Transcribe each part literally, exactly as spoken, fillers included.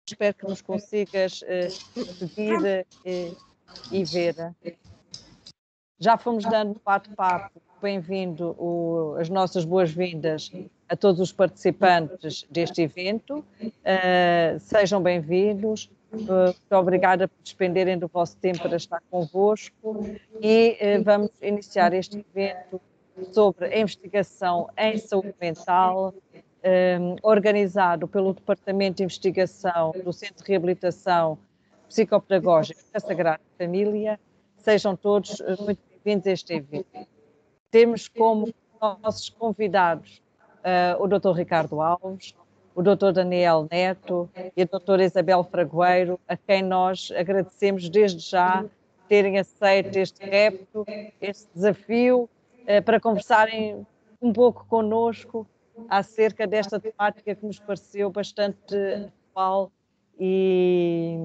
espero que nos consigas uh, seguir uh, e ver. Já fomos dando bate-papo, bem-vindo, as nossas boas-vindas a todos os participantes deste evento. Uh, sejam bem-vindos. Uh, muito obrigada por despenderem do vosso tempo para estar convosco e uh, vamos iniciar este evento sobre a investigação em saúde mental, um, organizado pelo Departamento de Investigação do Centro de Reabilitação Psicopedagógica da Sagrada Família. Sejam todos uh, muito bem-vindos a este evento. Temos como nossos convidados uh, o doutor Ricardo Alves, o doutor Daniel Neto e a doutora Isabel Fragoeiro, a quem nós agradecemos desde já terem aceito este repto, este desafio, eh, para conversarem um pouco connosco acerca desta temática que nos pareceu bastante atual e,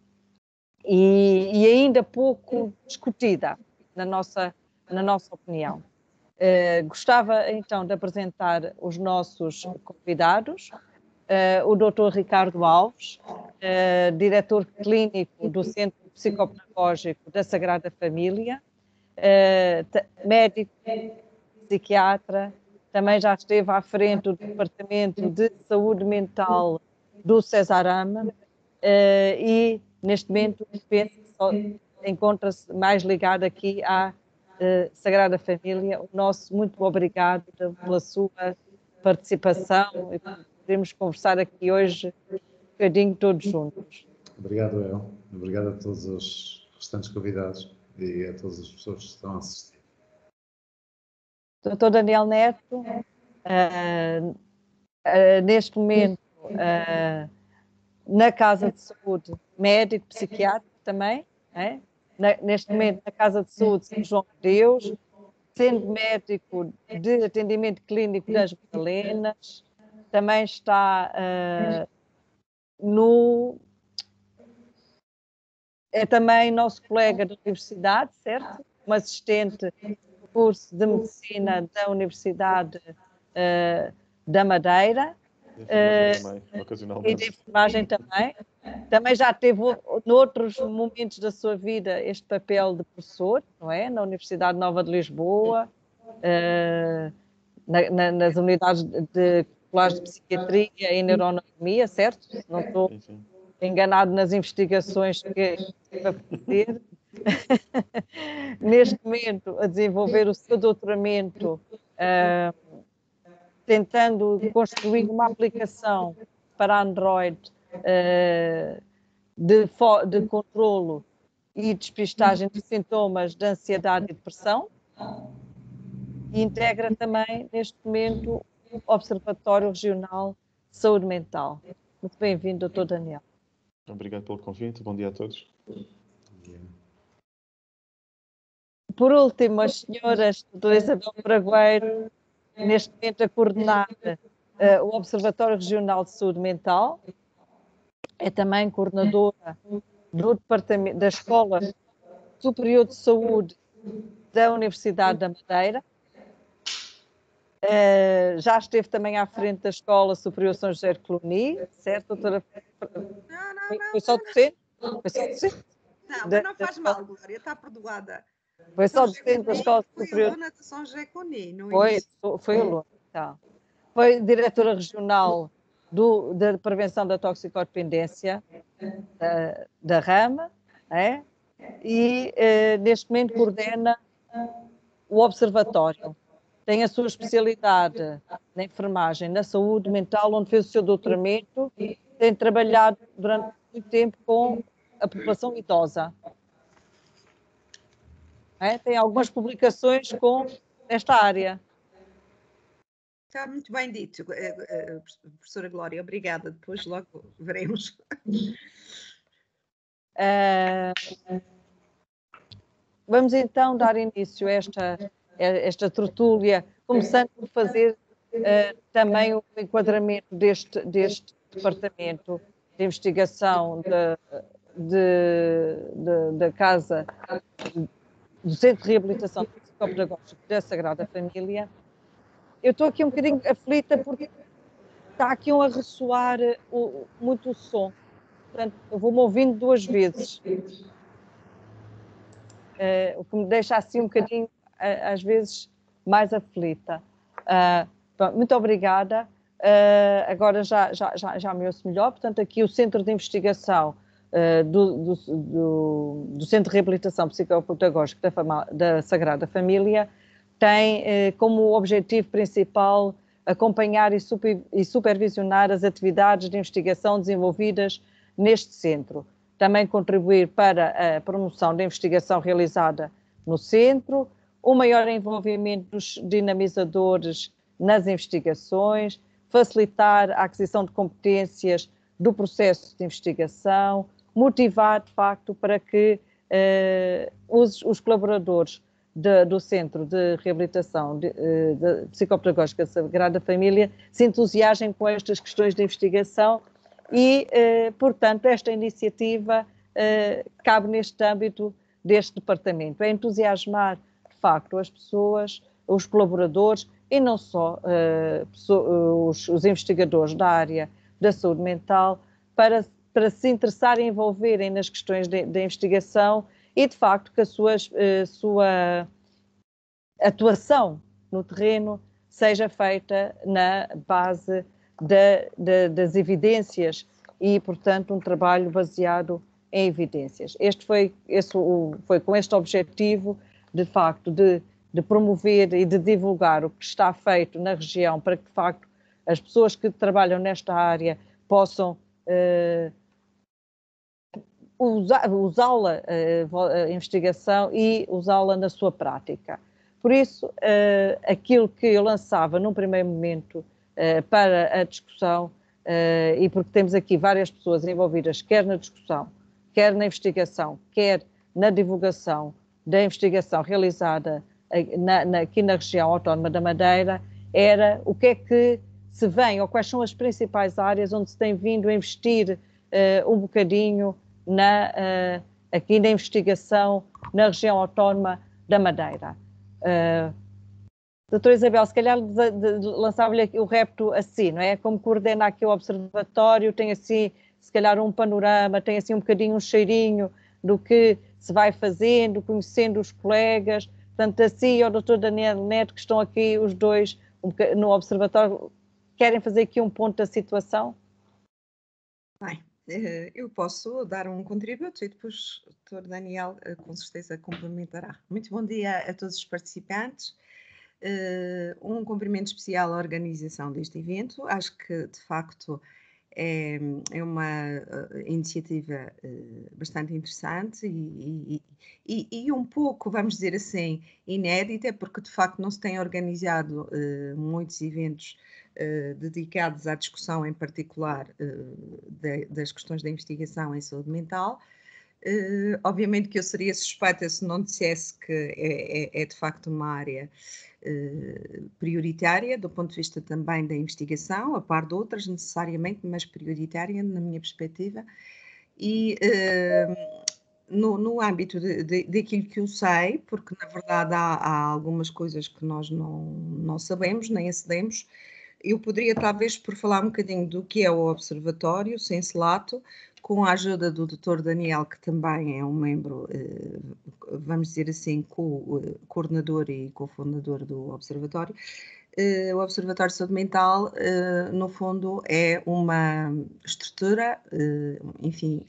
e, e ainda pouco discutida, na nossa, na nossa opinião. Uh, gostava então de apresentar os nossos convidados. Uh, o doutor Ricardo Alves, uh, diretor clínico do Centro Psicopedagógico da Sagrada Família, uh, médico, psiquiatra, também já esteve à frente do Departamento de Saúde Mental do Cesarama uh, e, neste momento, penso que só encontra-se mais ligado aqui à uh, Sagrada Família. O nosso muito obrigado pela sua participação e podemos conversar aqui hoje um bocadinho todos juntos. Obrigado, El. Obrigado a todos os restantes convidados e a todas as pessoas que estão a assistir. doutor Daniel Neto, uh, uh, neste momento, uh, na Casa de Saúde, médico, psiquiatra também, é? na, neste momento na Casa de Saúde São João de Deus, sendo médico de atendimento clínico das Madalenas, também está uh, no... É também nosso colega da universidade, certo? Um assistente do curso de Medicina da Universidade uh, da Madeira. De enfermagem uh, também, ocasionalmente. E de enfermagem também. Também já teve, noutros momentos da sua vida, este papel de professor, não é? Na Universidade Nova de Lisboa, uh, na, na, nas unidades de de psiquiatria e neuroanatomia, certo? Não estou sim, sim. enganado nas investigações que vai fazer. Neste momento, a desenvolver o seu doutoramento, uh, tentando construir uma aplicação para Android uh, de, de controlo e despistagem de sintomas de ansiedade e depressão. E integra também, neste momento, Observatório Regional de Saúde Mental. Muito bem-vindo, doutor Daniel. Obrigado pelo convite. Bom dia a todos. Por último, as senhoras doutora Isabel Fragoeiro, neste momento a coordenar uh, o Observatório Regional de Saúde Mental, é também coordenadora do departamento, da Escola Superior de Saúde da Universidade da Madeira. Uh, já esteve também à frente da Escola Superior São José de Cluny, certo, doutora? Não, não, foi, não. Foi só docente? Foi só docente? Não, mas não faz mal, Glória, está perdoada. Foi só docente da Escola foi Superior? Foi aluna de São José Cluny, não foi? Isso? Foi aluna, tá. Foi diretora regional do, da Prevenção da Toxicodependência da, da RAMA, é? E eh, neste momento coordena o Observatório. Tem a sua especialidade na enfermagem, na saúde mental, onde fez o seu doutoramento, tem trabalhado durante muito tempo com a população idosa. É? Tem algumas publicações com esta área. Está muito bem dito, professora Glória, obrigada, depois logo veremos. Uh, vamos então dar início a esta, a esta tertúlia, começando por fazer uh, também o enquadramento deste, deste departamento de investigação da de, de, de Casa do Centro de Reabilitação Psicopedagógica da Sagrada Família. Eu estou aqui um bocadinho aflita porque está aqui um a ressoar o, muito o som. portanto, eu vou-me ouvindo duas vezes. Uh, o que me deixa assim um bocadinho, uh, às vezes, mais aflita. Uh, pronto, muito obrigada. Uh, agora já, já, já, já me ouço melhor. Portanto, aqui o Centro de Investigação uh, do, do, do, do Centro de Reabilitação Psicopedagógica da, da Sagrada Família tem uh, como objetivo principal acompanhar e, super, e supervisionar as atividades de investigação desenvolvidas neste centro. Também contribuir para a promoção da investigação realizada no centro, o maior envolvimento dos dinamizadores nas investigações, facilitar a aquisição de competências do processo de investigação, motivar, de facto, para que eh, os, os colaboradores de, do Centro de Reabilitação de, de Psicopedagógica Sagrada Família se entusiasmem com estas questões de investigação e, eh, portanto, esta iniciativa eh, cabe neste âmbito deste departamento. É entusiasmar, de facto, as pessoas, os colaboradores e não só eh, os, os investigadores da área da saúde mental para, para se interessarem e envolverem nas questões da investigação e, de facto, que a sua, a sua atuação no terreno seja feita na base da, da, das evidências e, portanto, um trabalho baseado em evidências. Este foi, esse, o, foi com este objetivo, de facto, de, de promover e de divulgar o que está feito na região para que, de facto, as pessoas que trabalham nesta área possam eh, usá-la, a investigação, e usá-la na sua prática. Por isso, eh, aquilo que eu lançava num primeiro momento eh, para a discussão, eh, e porque temos aqui várias pessoas envolvidas, quer na discussão, quer na investigação, quer na divulgação da investigação realizada na, na, aqui na região autónoma da Madeira, era o que é que se vem, ou quais são as principais áreas onde se tem vindo a investir uh, um bocadinho na, uh, aqui na investigação na região autónoma da Madeira. Uh, doutora Isabel, se calhar lançava-lhe o repto assim, não é? Como coordena aqui o observatório, tem assim, se calhar um panorama, tem assim um bocadinho um cheirinho do que se vai fazendo, conhecendo os colegas, portanto assim, e o doutor Daniel Neto, que estão aqui os dois no observatório, querem fazer aqui um ponto da situação? Bem, eu posso dar um contributo e depois o doutor Daniel com certeza complementará. Muito bom dia a todos os participantes. Um cumprimento especial à organização deste evento. Acho que, de facto, é, é uma uh, iniciativa uh, bastante interessante e, e, e, e um pouco, vamos dizer assim, inédita, porque de facto não se tem organizado uh, muitos eventos uh, dedicados à discussão em particular uh, de, das questões da investigação em saúde mental. Uh, obviamente que eu seria suspeita se não dissesse que é, é, é de facto uma área uh, prioritária do ponto de vista também da investigação, a par de outras necessariamente, mas prioritária na minha perspectiva. E uh, no, no âmbito de, de, daquilo que eu sei, porque na verdade há, há algumas coisas que nós não, não sabemos, nem acedemos, eu poderia talvez por falar um bocadinho do que é o Observatório, sem lato, com a ajuda do doutor Daniel, que também é um membro, vamos dizer assim, co-coordenador e cofundador do Observatório. O Observatório de Saúde Mental, no fundo, é uma estrutura, enfim,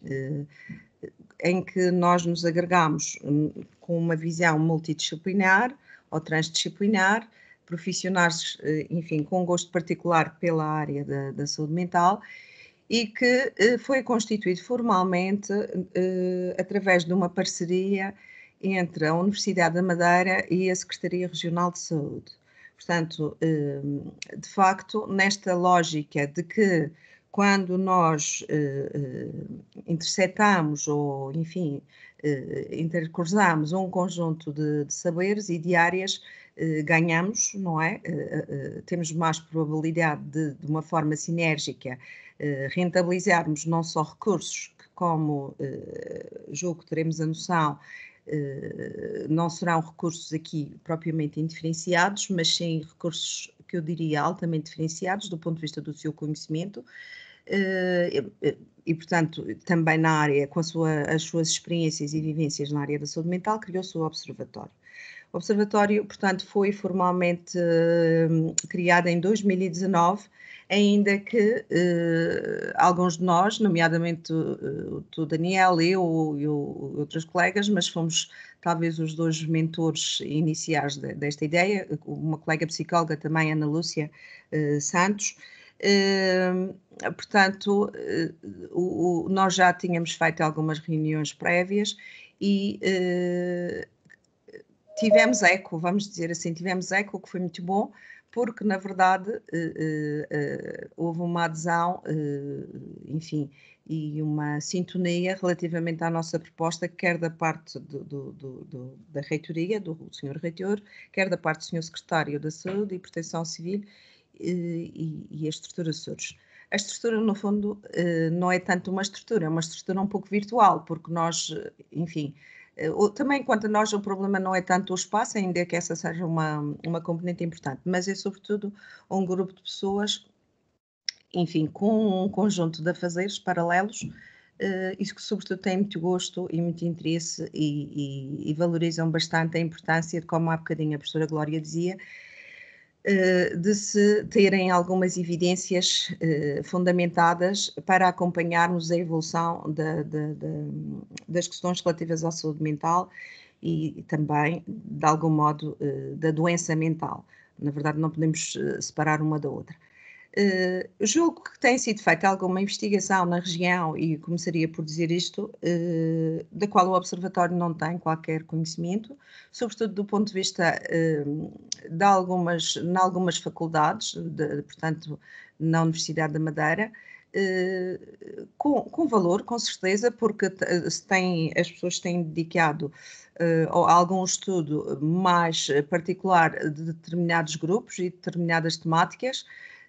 em que nós nos agregamos com uma visão multidisciplinar ou transdisciplinar, profissionais, enfim, com gosto particular pela área da, da saúde mental, e que eh, foi constituído formalmente eh, através de uma parceria entre a Universidade da Madeira e a Secretaria Regional de Saúde. Portanto, eh, de facto, nesta lógica de que quando nós eh, eh, interceptamos ou, enfim, eh, intercruzamos um conjunto de, de saberes e de áreas, eh, ganhamos, não é? Eh, eh, temos mais probabilidade de, de uma forma sinérgica, rentabilizarmos não só recursos que, como eh, julgo que teremos a noção, eh, não serão recursos aqui propriamente indiferenciados, mas sim recursos que eu diria altamente diferenciados do ponto de vista do seu conhecimento, e, portanto, também na área, com a sua, as suas experiências e vivências na área da saúde mental, criou-se o Observatório. O Observatório, portanto, foi formalmente uh, criado em dois mil e dezanove, ainda que uh, alguns de nós, nomeadamente uh, o Daniel, eu e outros colegas, mas fomos talvez os dois mentores iniciais de, desta ideia, uma colega psicóloga também, Ana Lúcia uh, Santos. Uh, portanto, uh, o, o, nós já tínhamos feito algumas reuniões prévias e uh, tivemos eco, vamos dizer assim, tivemos eco, que foi muito bom, porque, na verdade, uh, uh, uh, houve uma adesão, uh, enfim, e uma sintonia relativamente à nossa proposta, quer da parte do, do, do, do, da reitoria, do senhor Reitor, quer da parte do senhor Secretário da Saúde e Proteção Civil uh, e, e a estrutura de Açores. A estrutura, no fundo, uh, não é tanto uma estrutura, é uma estrutura um pouco virtual, porque nós, enfim... Também, quanto a nós, o problema não é tanto o espaço, ainda que essa seja uma, uma componente importante, mas é sobretudo um grupo de pessoas, enfim, com um conjunto de afazeres paralelos, uh, e que sobretudo têm muito gosto e muito interesse e, e, e valorizam bastante a importância de, como há bocadinho a professora Glória dizia, de se terem algumas evidências uh, fundamentadas para acompanharmos a evolução da, da, da, das questões relativas à saúde mental e, e também, de algum modo, uh, da doença mental. Na verdade, não podemos uh, separar uma da outra. Uh, julgo que tem sido feita alguma investigação na região, e começaria por dizer isto, uh, da qual o Observatório não tem qualquer conhecimento, sobretudo do ponto de vista uh, de algumas, em algumas faculdades, de, portanto, na Universidade da Madeira, uh, com, com valor, com certeza, porque se tem, as pessoas têm dedicado uh, a algum estudo mais particular de determinados grupos e determinadas temáticas.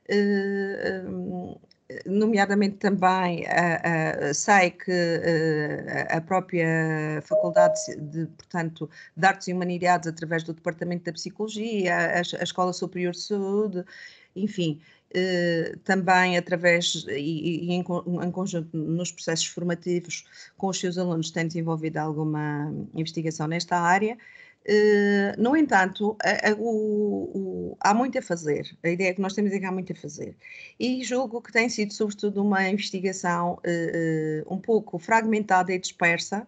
Uh, nomeadamente também uh, uh, sei que uh, a própria Faculdade de, portanto, de Artes e Humanidades, através do Departamento da Psicologia, a, a Escola Superior de Saúde, enfim, uh, também através e, e em, em conjunto nos processos formativos com os seus alunos têm desenvolvido alguma investigação nesta área. Uh, no entanto, a, a, o, o, há muito a fazer. A ideia que nós temos é que há muito a fazer. E julgo que tem sido, sobretudo, uma investigação uh, uh, um pouco fragmentada e dispersa,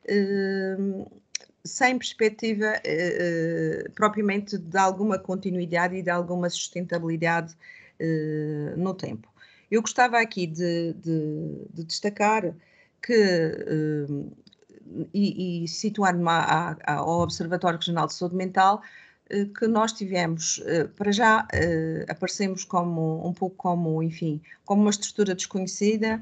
uh, sem perspectiva uh, uh, propriamente de alguma continuidade e de alguma sustentabilidade uh, no tempo. Eu gostava aqui de, de, de destacar que... Uh, e, e situar-me ao Observatório Regional de Saúde Mental, que nós tivemos, para já, aparecemos como, um pouco como, enfim, como uma estrutura desconhecida,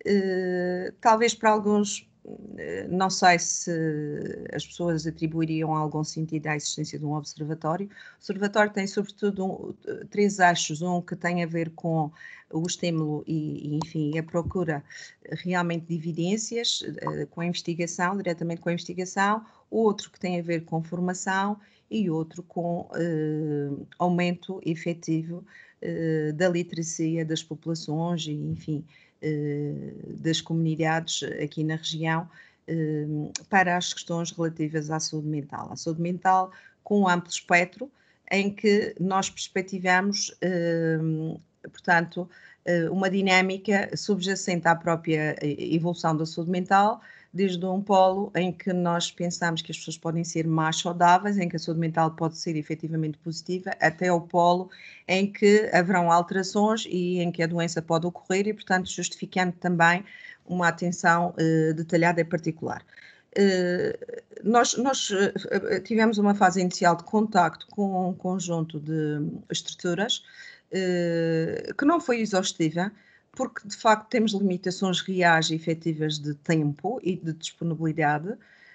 talvez para alguns, não sei se as pessoas atribuiriam algum sentido à existência de um observatório. O observatório tem, sobretudo, um, três eixos, um que tem a ver com o estímulo e, enfim, a procura realmente de evidências, com a investigação, diretamente com a investigação, outro que tem a ver com formação e outro com uh, aumento efetivo uh, da literacia das populações e, enfim, uh, das comunidades aqui na região uh, para as questões relativas à saúde mental. A saúde mental com um amplo espectro em que nós perspectivamos, uh, portanto, uh, uma dinâmica subjacente à própria evolução da saúde mental, desde um polo em que nós pensamos que as pessoas podem ser mais saudáveis, em que a saúde mental pode ser efetivamente positiva, até ao polo em que haverão alterações e em que a doença pode ocorrer e, portanto, justificando também uma atenção uh, detalhada e particular. Uh, nós, nós uh, tivemos uma fase inicial de contacto com um conjunto de estruturas uh, que não foi exaustiva, porque de facto temos limitações reais e efetivas de tempo e de disponibilidade,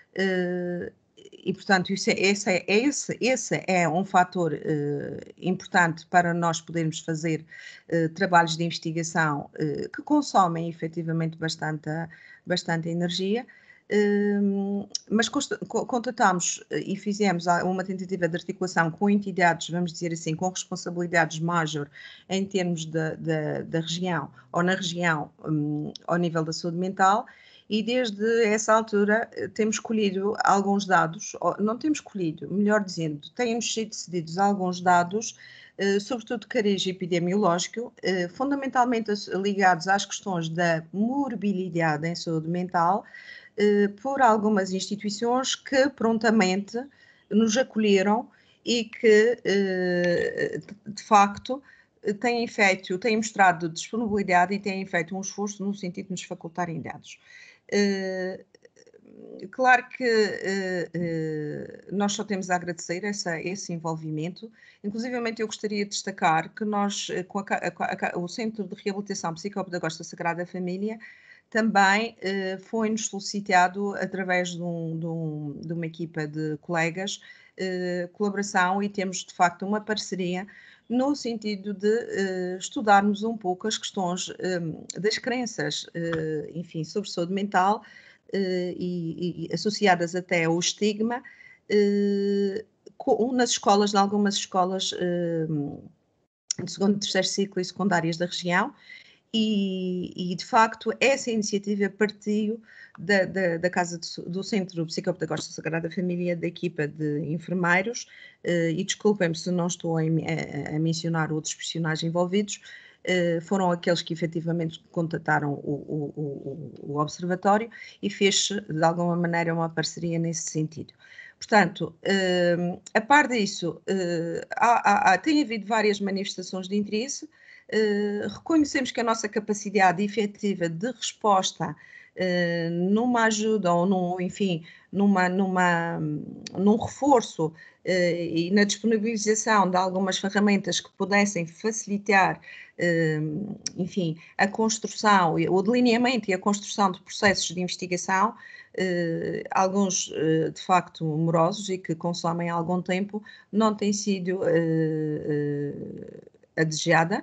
uh, e portanto isso é, esse, é, esse, esse é um fator uh, importante para nós podermos fazer uh, trabalhos de investigação uh, que consomem efetivamente bastante, bastante energia, Um, mas contatámos e fizemos uma tentativa de articulação com entidades, vamos dizer assim, com responsabilidades major em termos da, da, da região, ou na região, um, ao nível da saúde mental, e desde essa altura temos colhido alguns dados, não temos colhido, melhor dizendo, têm-nos sido cedidos alguns dados, uh, sobretudo de cariz epidemiológico, uh, fundamentalmente ligados às questões da morbilidade em saúde mental, por algumas instituições que prontamente nos acolheram e que, de facto, têm feito, têm mostrado disponibilidade e têm feito um esforço no sentido de nos facultarem dados. Claro que nós só temos a agradecer essa, esse envolvimento. Inclusivamente, eu gostaria de destacar que nós, com a, a, a, o Centro de Reabilitação Psicopedagógica Sagrada Família, também eh, foi-nos solicitado, através de, um, de, um, de uma equipa de colegas, eh, colaboração, e temos de facto uma parceria no sentido de eh, estudarmos um pouco as questões eh, das crenças, eh, enfim, sobre saúde mental eh, e, e associadas até ao estigma, eh, com, nas escolas, em algumas escolas eh, de segundo e terceiro ciclo e secundárias da região. E, e, de facto, essa iniciativa partiu da, da, da Casa de, do Centro Psicopedagógico Sagrada Família, da equipa de enfermeiros, eh, e desculpem-me se não estou a, a, a mencionar outros profissionais envolvidos, eh, foram aqueles que efetivamente contataram o, o, o, o observatório, e fez de alguma maneira uma parceria nesse sentido. Portanto, eh, a par disso, eh, há, há, tem havido várias manifestações de interesse. Uh, reconhecemos que a nossa capacidade efetiva de resposta uh, numa ajuda ou num, enfim, numa, numa, num reforço uh, e na disponibilização de algumas ferramentas que pudessem facilitar, uh, enfim, a construção, o delineamento e a construção de processos de investigação, uh, alguns uh, de facto morosos e que consomem algum tempo, não tem sido uh, uh, a desejada.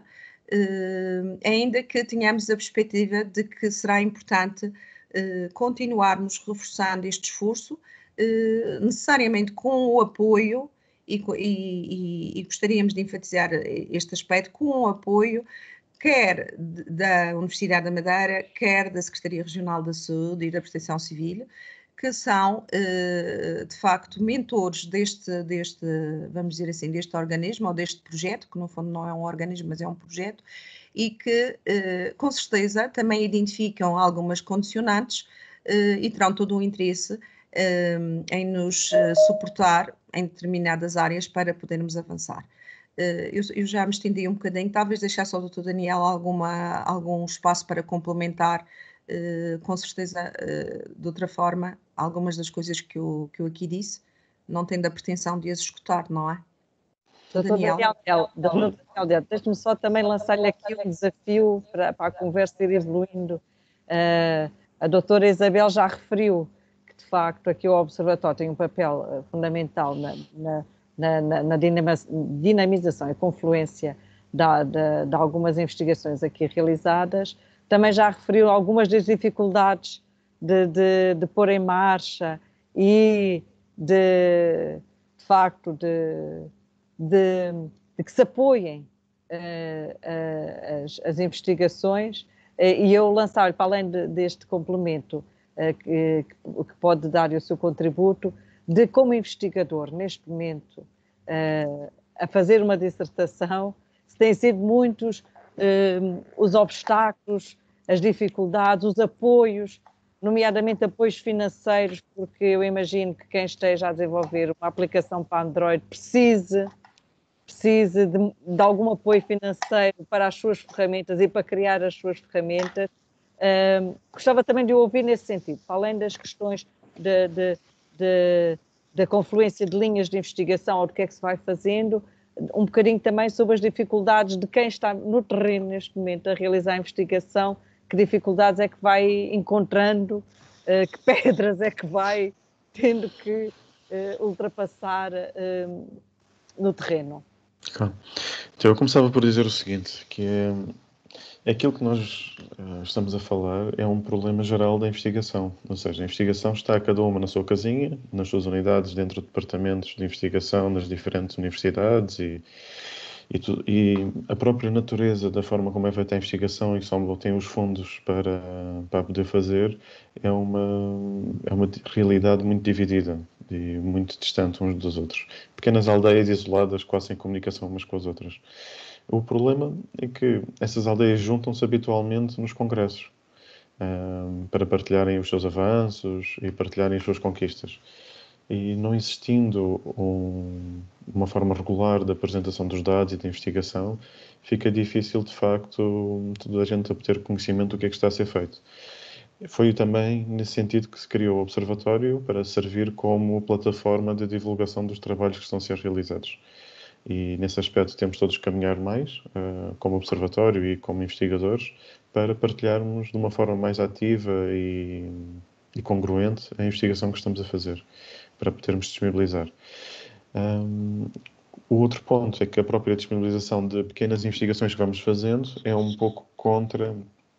Uh, ainda que tenhamos a perspectiva de que será importante uh, continuarmos reforçando este esforço, uh, necessariamente com o apoio, e, e, e gostaríamos de enfatizar este aspecto, com o apoio quer da Universidade da Madeira, quer da Secretaria Regional da Saúde e da Proteção Civil, que são, de facto, mentores deste, deste, vamos dizer assim, deste organismo, ou deste projeto, que no fundo não é um organismo, mas é um projeto, e que, com certeza, também identificam algumas condicionantes e terão todo o interesse em nos suportar em determinadas áreas para podermos avançar. Eu, eu já me estendi um bocadinho, talvez deixasse ao doutor Daniel alguma, algum espaço para complementar, Uh, com certeza, uh, de outra forma, algumas das coisas que eu, que eu aqui disse, não tendo a pretensão de as escutar, não é? doutor Daniel, Daniel deixe-me só também lançar-lhe aqui um desafio para, para a conversa ir evoluindo. Uh, a doutora Isabel já referiu que, de facto, aqui o Observatório tem um papel uh, fundamental na, na, na, na, na dinamização e confluência de, de, de algumas investigações aqui realizadas. Também já referiu algumas das dificuldades de, de, de pôr em marcha e de, de facto, de, de, de que se apoiem uh, uh, as, as investigações, uh, e eu lançar-lhe, para além de, deste complemento uh, que, que pode dar o seu contributo, de como investigador, neste momento, uh, a fazer uma dissertação, se têm sido muitos Uh, os obstáculos, as dificuldades, os apoios, nomeadamente apoios financeiros, porque eu imagino que quem esteja a desenvolver uma aplicação para Android precise, precise de, de algum apoio financeiro para as suas ferramentas e para criar as suas ferramentas. Uh, gostava também de ouvir nesse sentido, além das questões de, de, de, da confluência de linhas de investigação ou do que é que se vai fazendo, um bocadinho também sobre as dificuldades de quem está no terreno neste momento a realizar a investigação, que dificuldades é que vai encontrando, uh, que pedras é que vai tendo que uh, ultrapassar uh, no terreno. Claro. Então eu começava por dizer o seguinte, que é, Aquilo que nós uh, estamos a falar é um problema geral da investigação. Ou seja, a investigação está cada uma na sua casinha, nas suas unidades, dentro de departamentos de investigação, nas diferentes universidades e, e, tu, e a própria natureza da forma como é feita a investigação e só tem os fundos para, para poder fazer é uma, é uma realidade muito dividida e muito distante uns dos outros. Pequenas aldeias isoladas, quase sem comunicação umas com as outras. O problema é que essas aldeias juntam-se habitualmente nos congressos um, para partilharem os seus avanços e partilharem as suas conquistas. E não existindo um, uma forma regular de apresentação dos dados e de investigação, fica difícil, de facto, toda a gente obter conhecimento do que é que está a ser feito. Foi também nesse sentido que se criou o Observatório para servir como plataforma de divulgação dos trabalhos que estão a ser realizados. E nesse aspecto temos todos que caminhar mais, uh, como observatório e como investigadores, para partilharmos de uma forma mais ativa e, e congruente a investigação que estamos a fazer, para podermos disponibilizar. Um, o outro ponto é que a própria disponibilização de pequenas investigações que vamos fazendo é um pouco contra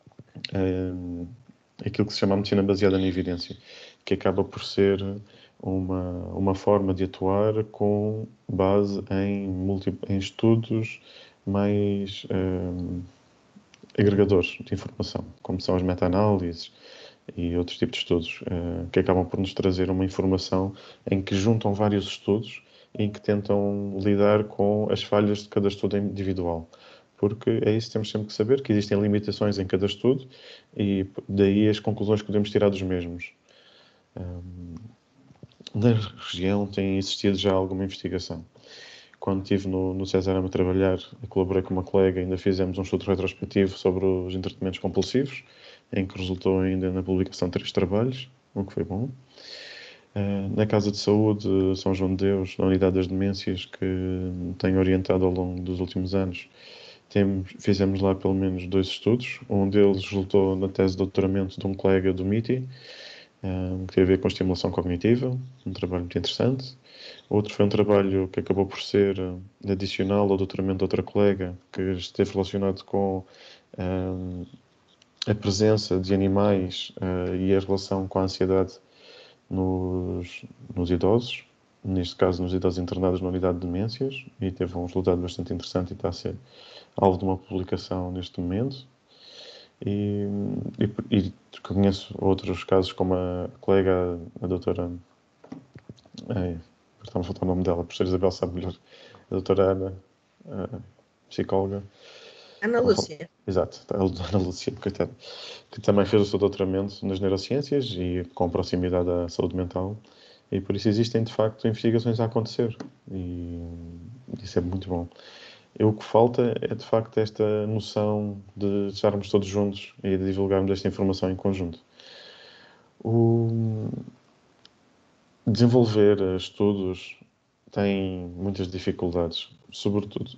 um, aquilo que se chama a medicina baseada na evidência, que acaba por ser uma, uma forma de atuar com base em, multi, em estudos mais um, agregadores de informação, como são as meta-análises e outros tipos de estudos, uh, que acabam por nos trazer uma informação em que juntam vários estudos e em que tentam lidar com as falhas de cada estudo individual. Porque é isso que temos sempre que saber, que existem limitações em cada estudo e daí as conclusões que podemos tirar dos mesmos. Um, Na região tem existido já alguma investigação. Quando estive no, no César a trabalhar, colaborei com uma colega, ainda fizemos um estudo retrospectivo sobre os entretenimentos compulsivos, em que resultou ainda na publicação de três trabalhos, o que foi bom. Uh, na Casa de Saúde São João de Deus, na Unidade das Demências, que tenho orientado ao longo dos últimos anos, temos, fizemos lá pelo menos dois estudos. Um deles resultou na tese de doutoramento de um colega do M I T I, Um, que tem a ver com estimulação cognitiva, um trabalho muito interessante. Outro foi um trabalho que acabou por ser uh, adicional ao doutoramento de outra colega, que esteve relacionado com um, a presença de animais uh, e a relação com a ansiedade nos, nos idosos, neste caso nos idosos internados na unidade de demências, e teve um resultado bastante interessante e está a ser alvo de uma publicação neste momento. E, e, e conheço outros casos, como a colega, a doutora, está-me a faltar o nome dela, a professora Isabel sabe melhor, a doutora Ana, a psicóloga. Ana Lúcia. Exato, a Ana Lúcia, coitada, que também fez o seu doutoramento nas neurociências e com proximidade à saúde mental, e por isso existem, de facto, investigações a acontecer, e isso é muito bom. E o que falta é, de facto, esta noção de estarmos todos juntos e de divulgarmos esta informação em conjunto. O desenvolver estudos tem muitas dificuldades, sobretudo,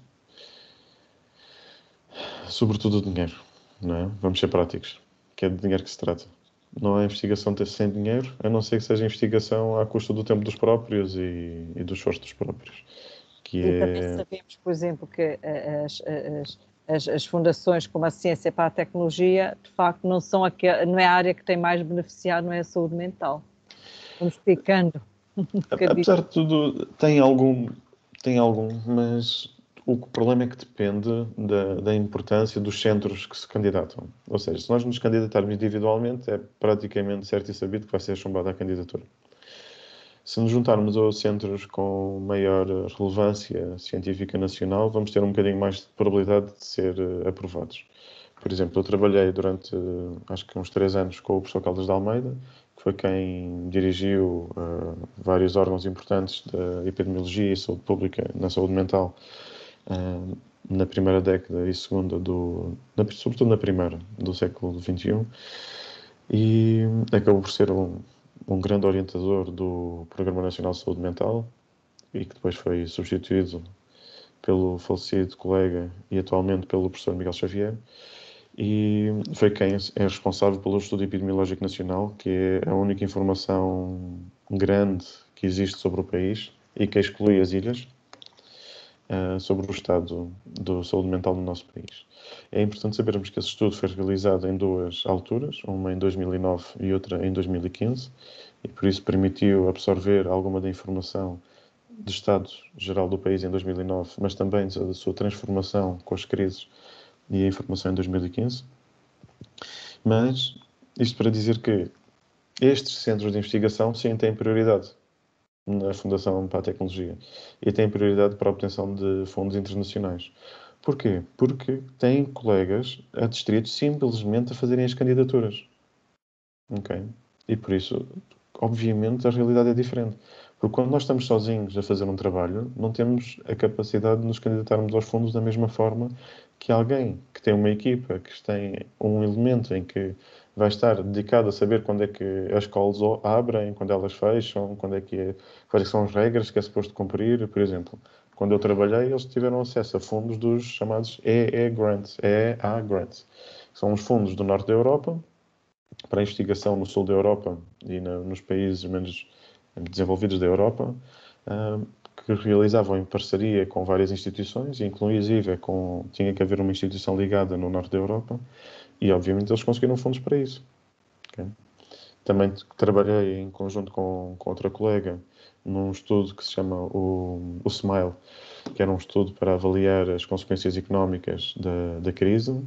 sobretudo o dinheiro, não é? Vamos ser práticos, que é de dinheiro que se trata. Não há investigação sem dinheiro, a não ser que seja investigação à custa do tempo dos próprios e, e do esforço dos próprios. Que e é... também sabemos, por exemplo, que as, as, as, as fundações como a Ciência para a Tecnologia, de facto, não, são a, não é a área que tem mais beneficiado, não é a saúde mental. Vamos picando. Um Apesar de tudo, tem algum, tem algum, mas o problema é que depende da, da importância dos centros que se candidatam. Ou seja, se nós nos candidatarmos individualmente, é praticamente certo e sabido que vai ser chumbada a candidatura. Se nos juntarmos a centros com maior relevância científica nacional, vamos ter um bocadinho mais de probabilidade de ser uh, aprovados. Por exemplo, eu trabalhei durante, uh, acho que uns três anos com o professor Caldas de Almeida, que foi quem dirigiu uh, vários órgãos importantes da epidemiologia e saúde pública na saúde mental uh, na primeira década e segunda, do, na, sobretudo na primeira, do século vinte e um, e acabou por ser um um grande orientador do Programa Nacional de Saúde Mental e que depois foi substituído pelo falecido colega e atualmente pelo professor Miguel Xavier, e foi quem é responsável pelo Estudo Epidemiológico Nacional, que é a única informação grande que existe sobre o país e que exclui as ilhas. uh, sobre o estado da saúde mental no nosso país. É importante sabermos que esse estudo foi realizado em duas alturas, uma em dois mil e nove e outra em dois mil e quinze, e por isso permitiu absorver alguma da informação do estado geral do país em dois mil e nove, mas também da sua transformação com as crises e a informação em dois mil e quinze. Mas isto para dizer que estes centros de investigação, sim, têm prioridade na Fundação para a Tecnologia e têm prioridade para a obtenção de fundos internacionais. Porquê? Porque têm colegas adstritos simplesmente a fazerem as candidaturas. Ok? E por isso, obviamente, a realidade é diferente. Porque quando nós estamos sozinhos a fazer um trabalho, não temos a capacidade de nos candidatarmos aos fundos da mesma forma que alguém que tem uma equipa, que tem um elemento em que vai estar dedicado a saber quando é que as calls abrem, quando elas fecham, quando é que é, quais são as regras que é suposto cumprir. Por exemplo, quando eu trabalhei, eles tiveram acesso a fundos dos chamados E E Grants, E E A Grants. São os fundos do norte da Europa, para a investigação no sul da Europa e na, nos países menos desenvolvidos da Europa, uh, que realizavam em parceria com várias instituições, inclusive com, tinha que haver uma instituição ligada no norte da Europa, e obviamente eles conseguiram fundos para isso. Okay? Também trabalhei em conjunto com, com outra colega num estudo que se chama o, o SMILE, que era um estudo para avaliar as consequências económicas da, da crise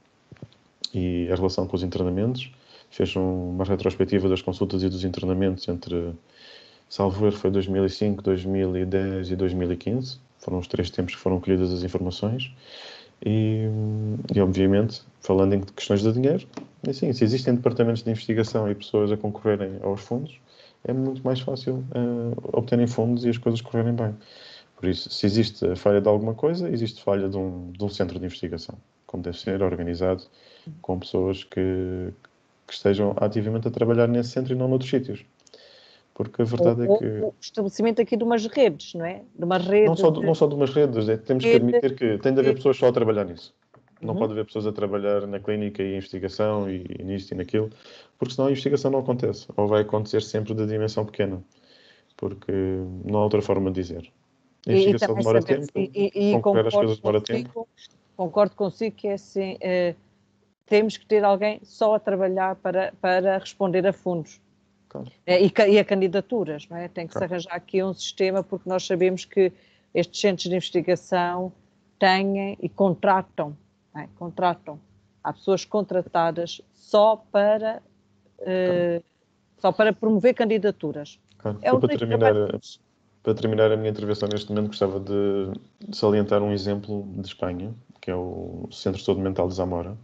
e a relação com os internamentos. Fez uma retrospectiva das consultas e dos internamentos entre, salvo erro, foi dois mil e cinco, dois mil e dez e dois mil e quinze. Foram os três tempos que foram colhidas as informações. E, e obviamente, falando em questões de dinheiro, assim, se existem departamentos de investigação e pessoas a concorrerem aos fundos, é muito mais fácil uh, obterem fundos e as coisas correrem bem. Por isso, se existe a falha de alguma coisa, existe falha de um, de um centro de investigação, como deve ser organizado, com pessoas que, que estejam ativamente a trabalhar nesse centro e não noutros sítios. Porque a verdade ou, é que... o estabelecimento aqui de umas redes, não é? De uma rede... Não só de, não só de umas redes, é, temos que admitir que tem de haver pessoas só a trabalhar nisso. Não Uhum. pode haver pessoas a trabalhar na clínica e investigação e, e nisto e naquilo, porque senão a investigação não acontece. Ou vai acontecer sempre de dimensão pequena. Porque não há outra forma de dizer. A E, e investigação também demora saber, tempo, e, e, e concorrer às concordo coisas demora consigo, tempo. concordo consigo que é assim, eh, temos que ter alguém só a trabalhar para, para responder a fundos. Claro. Eh, e, e a candidaturas, não é? Tem que Claro. se arranjar aqui um sistema, porque nós sabemos que estes centros de investigação têm e contratam, não é? Contratam. Há pessoas contratadas só para, eh, só para promover candidaturas. Claro. É Eu, o para, único terminar, trabalho. para terminar a minha intervenção neste momento, gostava de salientar um exemplo de Espanha, que é o Centro de Saúde Mental de Zamora,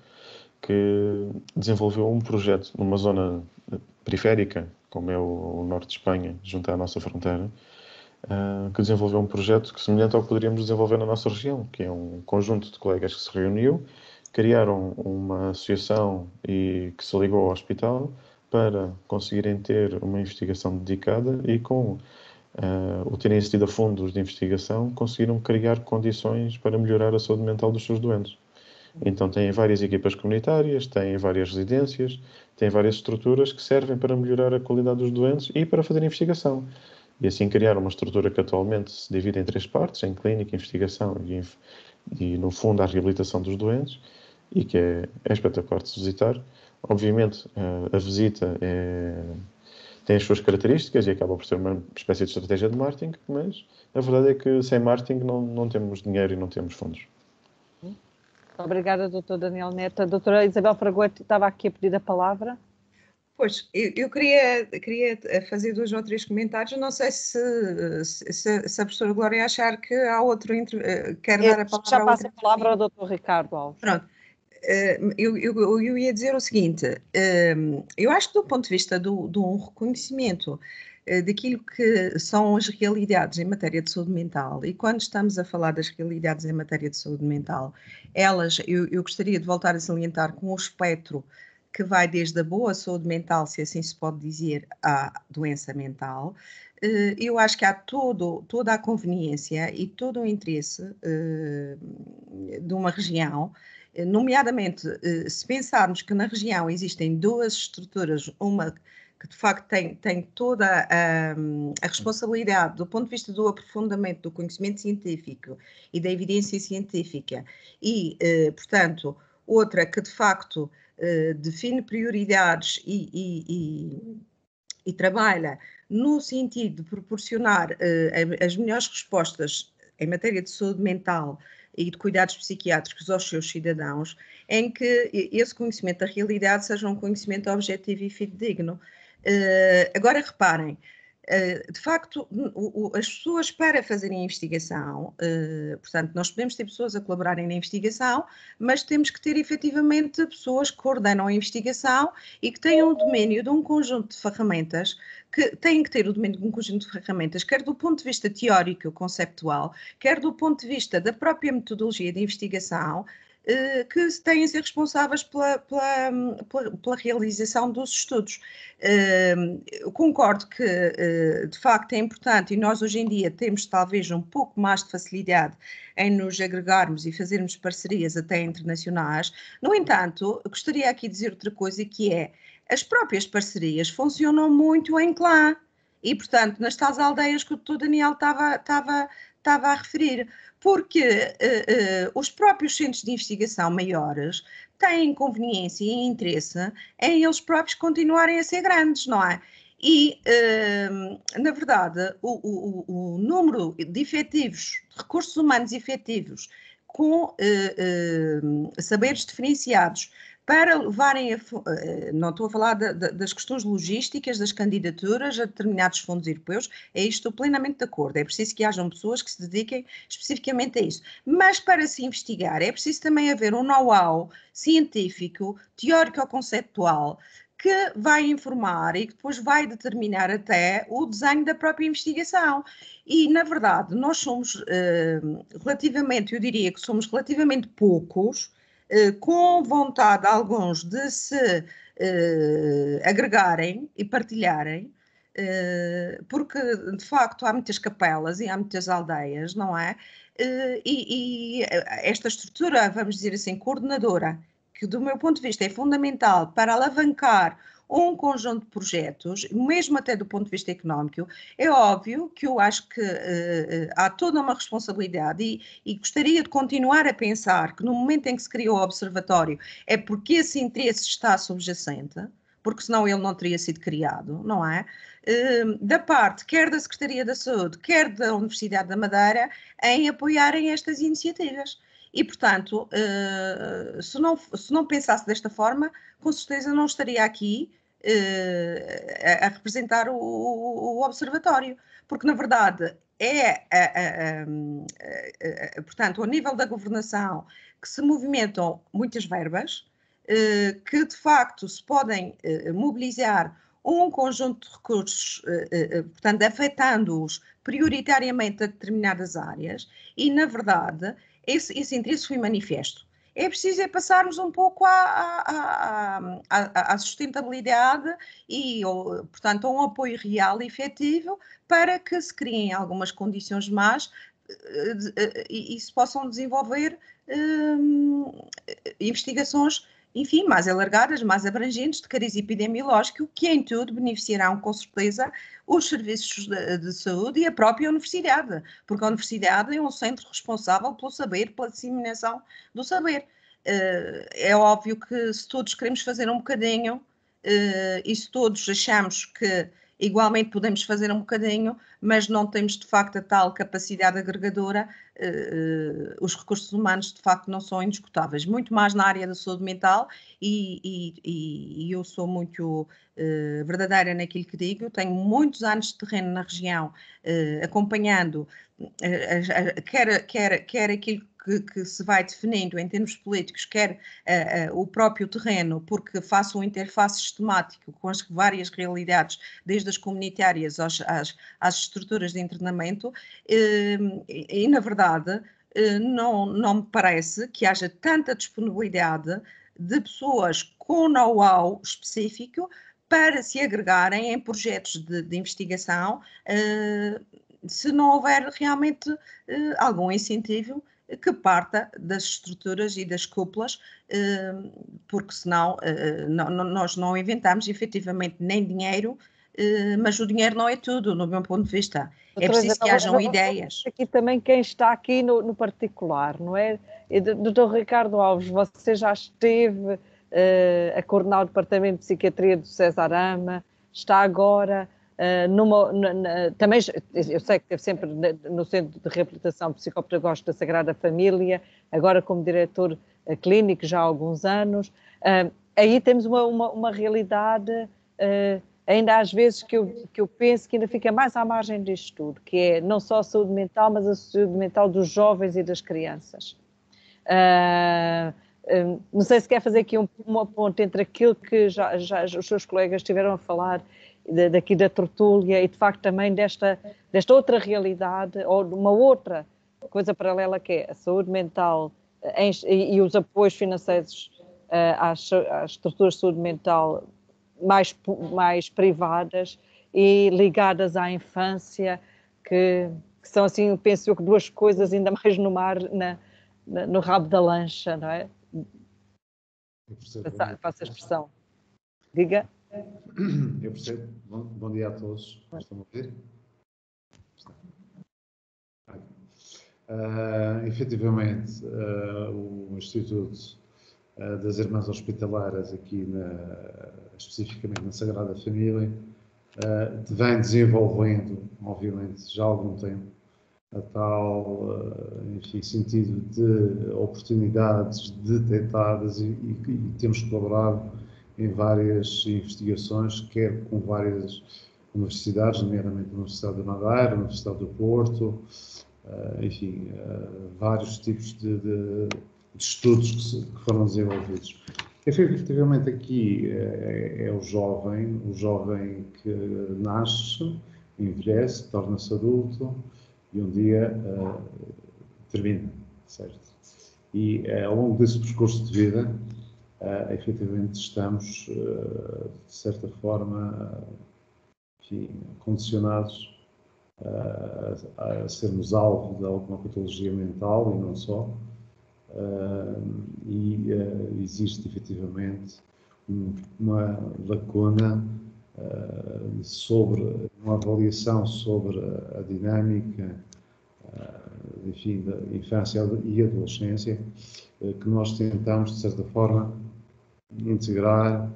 que desenvolveu um projeto numa zona periférica, como é o norte de Espanha, junto à nossa fronteira, que desenvolveu um projeto que semelhante ao que poderíamos desenvolver na nossa região, que é um conjunto de colegas que se reuniu, criaram uma associação e que se ligou ao hospital para conseguirem ter uma investigação dedicada e com Uh, o terem assistido a fundos de investigação, conseguiram criar condições para melhorar a saúde mental dos seus doentes. Então têm várias equipas comunitárias, têm várias residências, têm várias estruturas que servem para melhorar a qualidade dos doentes e para fazer investigação. E assim criaram uma estrutura que atualmente se divide em três partes, em clínica, investigação e, e no fundo, a reabilitação dos doentes, e que é, é espetacular de se visitar. Obviamente, uh, a visita é... tem as suas características e acaba por ser uma espécie de estratégia de marketing, mas a verdade é que sem marketing não, não temos dinheiro e não temos fundos. Obrigada, doutor Daniel Neto. A doutora Isabel Fragote estava aqui a pedir a palavra. Pois, eu, eu queria, queria fazer dois ou três comentários. Não sei se, se, se a professora Glória achar que há outro... Quer dar a palavra Já a passo outra... a palavra ao doutor Ricardo Alves. Pronto. Eu, eu, eu ia dizer o seguinte, eu acho que do ponto de vista do, do um reconhecimento daquilo que são as realidades em matéria de saúde mental, e quando estamos a falar das realidades em matéria de saúde mental, elas, eu, eu gostaria de voltar a salientar com o espectro que vai desde a boa saúde mental, se assim se pode dizer, à doença mental. Eu acho que há todo, toda a conveniência e todo o interesse de uma região, nomeadamente, se pensarmos que na região existem duas estruturas, uma que de facto tem, tem toda a, a responsabilidade do ponto de vista do aprofundamento do conhecimento científico e da evidência científica e, eh, portanto, outra que de facto eh, define prioridades e, e, e, e trabalha no sentido de proporcionar eh, as melhores respostas em matéria de saúde mental e de cuidados psiquiátricos aos seus cidadãos, em que esse conhecimento da realidade seja um conhecimento objetivo e fidedigno. Uh, agora, reparem, uh, de facto, o, o, as pessoas para fazerem a investigação, uh, portanto, nós podemos ter pessoas a colaborarem na investigação, mas temos que ter efetivamente pessoas que coordenam a investigação e que tenham o domínio de um conjunto de ferramentas que têm que ter o domínio de um conjunto de ferramentas, quer do ponto de vista teórico, conceptual, quer do ponto de vista da própria metodologia de investigação, eh, que têm a ser responsáveis pela, pela, pela, pela realização dos estudos. Eh, eu concordo que, eh, de facto, é importante e nós hoje em dia temos talvez um pouco mais de facilidade em nos agregarmos e fazermos parcerias até internacionais. No entanto, eu gostaria aqui de dizer outra coisa que é, as próprias parcerias funcionam muito em clã e, portanto, nas tais aldeias que o doutor Daniel estava, estava, estava a referir, porque uh, uh, os próprios centros de investigação maiores têm conveniência e interesse em eles próprios continuarem a ser grandes, não é? E, uh, na verdade, o, o, o número de efetivos, de recursos humanos efetivos, com uh, uh, saberes diferenciados, para levarem, a, não estou a falar de, de, das questões logísticas, das candidaturas a determinados fundos europeus, é isto, estou plenamente de acordo, é preciso que hajam pessoas que se dediquem especificamente a isso, mas para se investigar é preciso também haver um know-how científico, teórico ou conceptual, que vai informar e que depois vai determinar até o desenho da própria investigação. E, na verdade, nós somos eh, relativamente, eu diria que somos relativamente poucos, Uh, com vontade alguns de se uh, agregarem e partilharem, uh, porque de facto há muitas capelas e há muitas aldeias, não é? Uh, e, e esta estrutura, vamos dizer assim, coordenadora, que do meu ponto de vista é fundamental para alavancar um conjunto de projetos, mesmo até do ponto de vista económico, é óbvio que eu acho que uh, há toda uma responsabilidade e, e gostaria de continuar a pensar que no momento em que se criou o observatório é porque esse interesse está subjacente, porque senão ele não teria sido criado, não é? Uh, da parte quer da Secretaria da Saúde, quer da Universidade da Madeira, em apoiarem estas iniciativas. E, portanto, uh, se, não, se não pensasse desta forma, com certeza não estaria aqui uh, a, a representar o, o, o observatório, porque, na verdade, é, a, a, a, a, portanto, ao nível da governação que se movimentam muitas verbas, uh, que, de facto, se podem uh, mobilizar um conjunto de recursos, uh, uh, portanto, afetando-os prioritariamente a determinadas áreas, e, na verdade, Esse, esse interesse foi manifesto. É preciso é passarmos um pouco à, à, à, à sustentabilidade e, ou, portanto, a um apoio real e efetivo para que se criem algumas condições más e, e se possam desenvolver hum, investigações, enfim, mais alargadas, mais abrangentes, de cariz epidemiológico, que em tudo beneficiarão, com certeza, os serviços de, de saúde e a própria universidade, porque a universidade é um centro responsável pelo saber, pela disseminação do saber. Uh, é óbvio que se todos queremos fazer um bocadinho, uh, e se todos achamos que igualmente podemos fazer um bocadinho, mas não temos de facto a tal capacidade agregadora, uh, os recursos humanos de facto não são indiscutáveis, muito mais na área da saúde mental e, e, e eu sou muito uh, verdadeira naquilo que digo, tenho muitos anos de terreno na região, uh, acompanhando uh, quer, quer, quer aquilo Que, que se vai definindo em termos políticos, quer uh, uh, o próprio terreno, porque faço um interface sistemático com as várias realidades, desde as comunitárias às, às, às estruturas de internamento, uh, e, e na verdade uh, não, não me parece que haja tanta disponibilidade de pessoas com know-how específico para se agregarem em projetos de, de investigação, uh, se não houver realmente uh, algum incentivo que parta das estruturas e das cúpulas, porque senão nós não inventamos efetivamente nem dinheiro, mas o dinheiro não é tudo, no meu ponto de vista. É preciso que hajam ideias. Aqui também quem está aqui no, no particular, não é? doutor Ricardo Alves, você já esteve uh, a coordenar o Departamento de Psiquiatria do César Ama, está agora uh, numa... Na, na, também, eu sei que esteve sempre no Centro de Reabilitação Psicopedagógica da Sagrada Família, agora como diretor uh, clínico já há alguns anos. Uh, aí temos uma, uma, uma realidade... Uh, ainda às vezes que eu, que eu penso que ainda fica mais à margem disto tudo, que é não só a saúde mental, mas a saúde mental dos jovens e das crianças. Uh, uh, não sei se quer fazer aqui um, uma ponte entre aquilo que já, já os seus colegas estiveram a falar de, daqui da tertúlia e de facto também desta, desta outra realidade, ou de uma outra coisa paralela que é a saúde mental em, e, e os apoios financeiros uh, às, às estruturas de saúde mental mais, mais privadas e ligadas à infância, que, que são assim, penso eu, que duas coisas ainda mais no mar, na, na, no rabo da lancha, não é? Passa, passa a expressão. Diga. Eu percebo. Bom, bom dia a todos. Estão a ouvir? Uh, efetivamente, uh, o Instituto das Irmãs Hospitalares, aqui na, especificamente na Sagrada Família, uh, vem desenvolvendo, obviamente, já há algum tempo, a tal, uh, enfim, sentido de oportunidades detectadas e, e, e temos colaborado em várias investigações, quer com várias universidades, nomeadamente a Universidade de Madeira, a Universidade do Porto, uh, enfim, uh, vários tipos de, de de estudos que, se, que foram desenvolvidos. Efetivamente aqui é, é o jovem, o jovem que nasce, envelhece, torna-se adulto e um dia uh, termina, certo? E uh, ao longo desse percurso de vida, uh, efetivamente estamos, uh, de certa forma, enfim, condicionados uh, a, a sermos alvo de alguma patologia mental e não só. Uh, e uh, existe efetivamente um, uma lacuna uh, sobre uma avaliação sobre a, a dinâmica uh, enfim, da infância e adolescência uh, que nós tentamos de certa forma integrar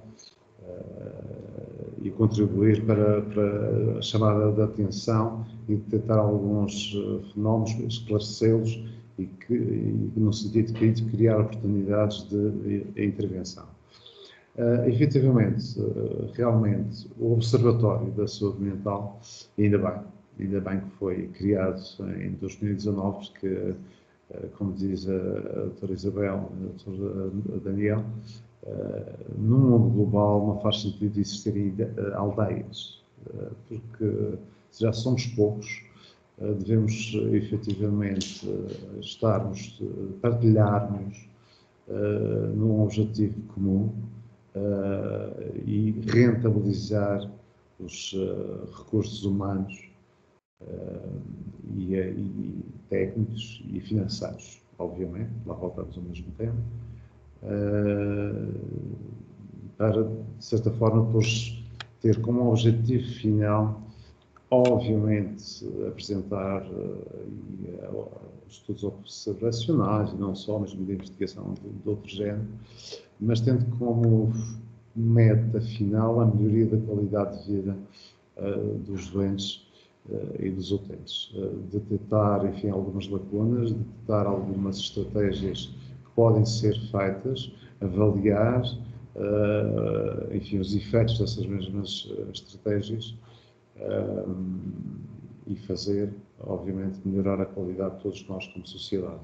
uh, e contribuir para, para a chamada de atenção e detectar alguns uh, fenómenos, esclarecê-los e que, e no sentido de criar oportunidades de, de intervenção. Uh, efetivamente, uh, realmente, o Observatório da Saúde Mental, ainda bem, ainda bem que foi criado em dois mil e dezanove, porque, uh, como diz a, a doutora Isabel, a doutora Daniel, uh, no mundo global não faz sentido existirem uh, aldeias, uh, porque já somos poucos, devemos efetivamente estarmos, partilharmos uh, num objetivo comum uh, e rentabilizar os uh, recursos humanos uh, e, e técnicos e financeiros, obviamente, lá voltamos ao mesmo tempo, uh, para, de certa forma, depois ter como objetivo final obviamente, apresentar uh, uh, estudos observacionais, e não só, mas de investigação de, de outro género, mas tendo como meta final a melhoria da qualidade de vida uh, dos doentes uh, e dos utentes. Uh, detectar, enfim, algumas lacunas, detectar algumas estratégias que podem ser feitas, avaliar, uh, enfim, os efeitos dessas mesmas uh, estratégias, Um, e fazer, obviamente, melhorar a qualidade de todos nós como sociedade.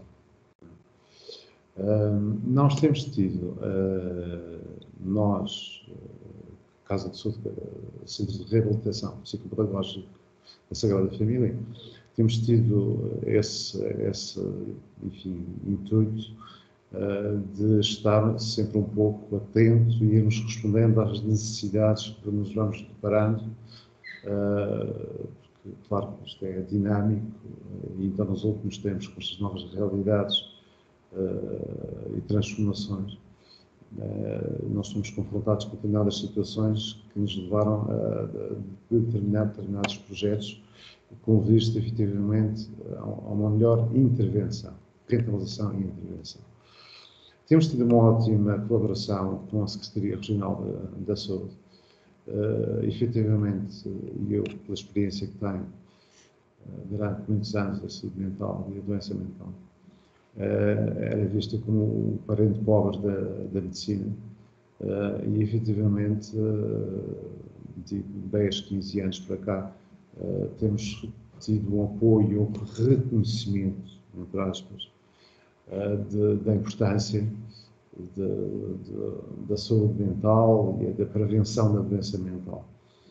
Um, nós temos tido, uh, nós, uh, Casa de Saúde, Centro de Reabilitação Psicopedagógica da Sagrada Família, temos tido esse, esse enfim, intuito uh, de estar sempre um pouco atento e irmos respondendo às necessidades que nos vamos deparando. Uh, porque, claro, isto é dinâmico, e então nos últimos tempos, com estas novas realidades uh, e transformações, uh, nós somos confrontados com determinadas situações que nos levaram a, a determinar determinados projetos com vista, efetivamente, a uma melhor intervenção, rentabilização e intervenção. Temos tido uma ótima colaboração com a Secretaria Regional da, da Saúde. Uh, efetivamente, e eu, pela experiência que tenho uh, durante muitos anos da saúde mental e da doença mental, uh, era vista como o parente pobre da, da medicina, uh, e efetivamente, uh, de dez, quinze anos para cá, uh, temos tido um apoio, um reconhecimento, entre aspas, uh, de, da importância De, de, da saúde mental e da prevenção da doença mental.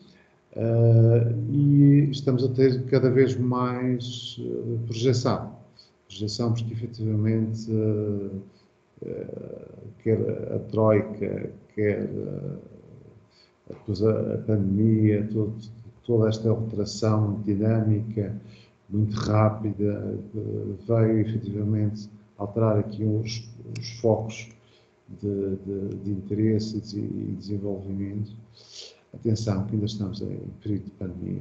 Uh, e estamos a ter cada vez mais uh, projeção. Projeção porque, efetivamente, uh, uh, quer a Troika, quer uh, depois a, a pandemia, todo, toda esta alteração dinâmica, muito rápida, uh, veio, efetivamente, alterar aqui os, os focos De, de, de interesses e, e desenvolvimento. Atenção, que ainda estamos em período de pandemia.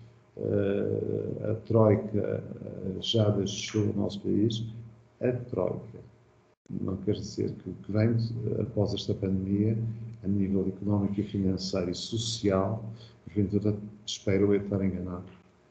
Uh, a Troika uh, já deixou o nosso país. A Troika não quer dizer que o que vem uh, após esta pandemia, a nível económico e financeiro e social, porventura, espero eu estar enganado,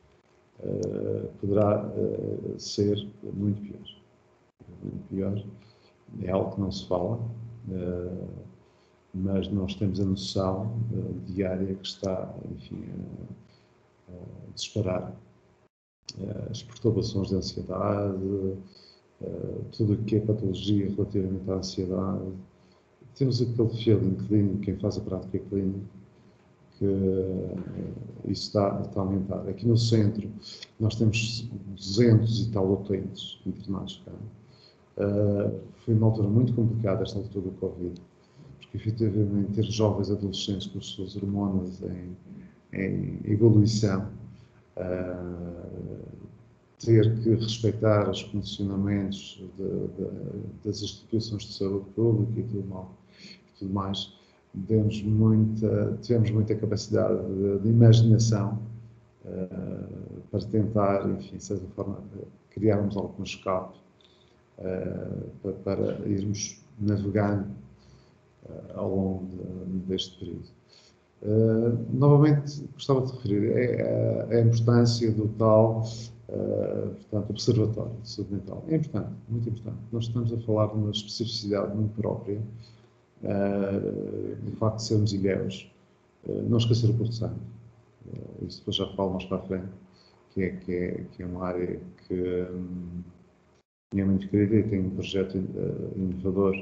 uh, poderá uh, ser muito pior. Muito pior. É algo que não se fala, uh, mas nós temos a noção uh, diária que está, enfim, a, a disparar. Uh, as perturbações de ansiedade, uh, tudo o que é patologia relativamente à ansiedade. Temos aquele feeling clínico, quem faz a prática clínica, que uh, isso está, está a aumentar. Aqui no centro, nós temos duzentos e tal utentes internados cá. Uh, foi uma altura muito complicada, esta altura do Covid, porque efetivamente ter jovens adolescentes com as suas hormonas em, em evolução, uh, ter que respeitar os condicionamentos de, de, das instituições de saúde pública e tudo, mal, e tudo mais, demos muita, tivemos muita capacidade de, de imaginação uh, para tentar, enfim, de certa forma, criarmos algum escape Uh, para, para irmos navegando uh, ao longo de, deste período. Uh, novamente, gostava de referir é, é a importância do tal uh, portanto, observatório de saúde mental. É importante, muito importante. Nós estamos a falar de uma especificidade muito própria, uh, do facto de sermos ilhéus, uh, não esquecer o Porto Santo. Uh, isso depois já falo mais para a frente, que é, que é, que é uma área que um, é muito querida e tem um projeto uh, inovador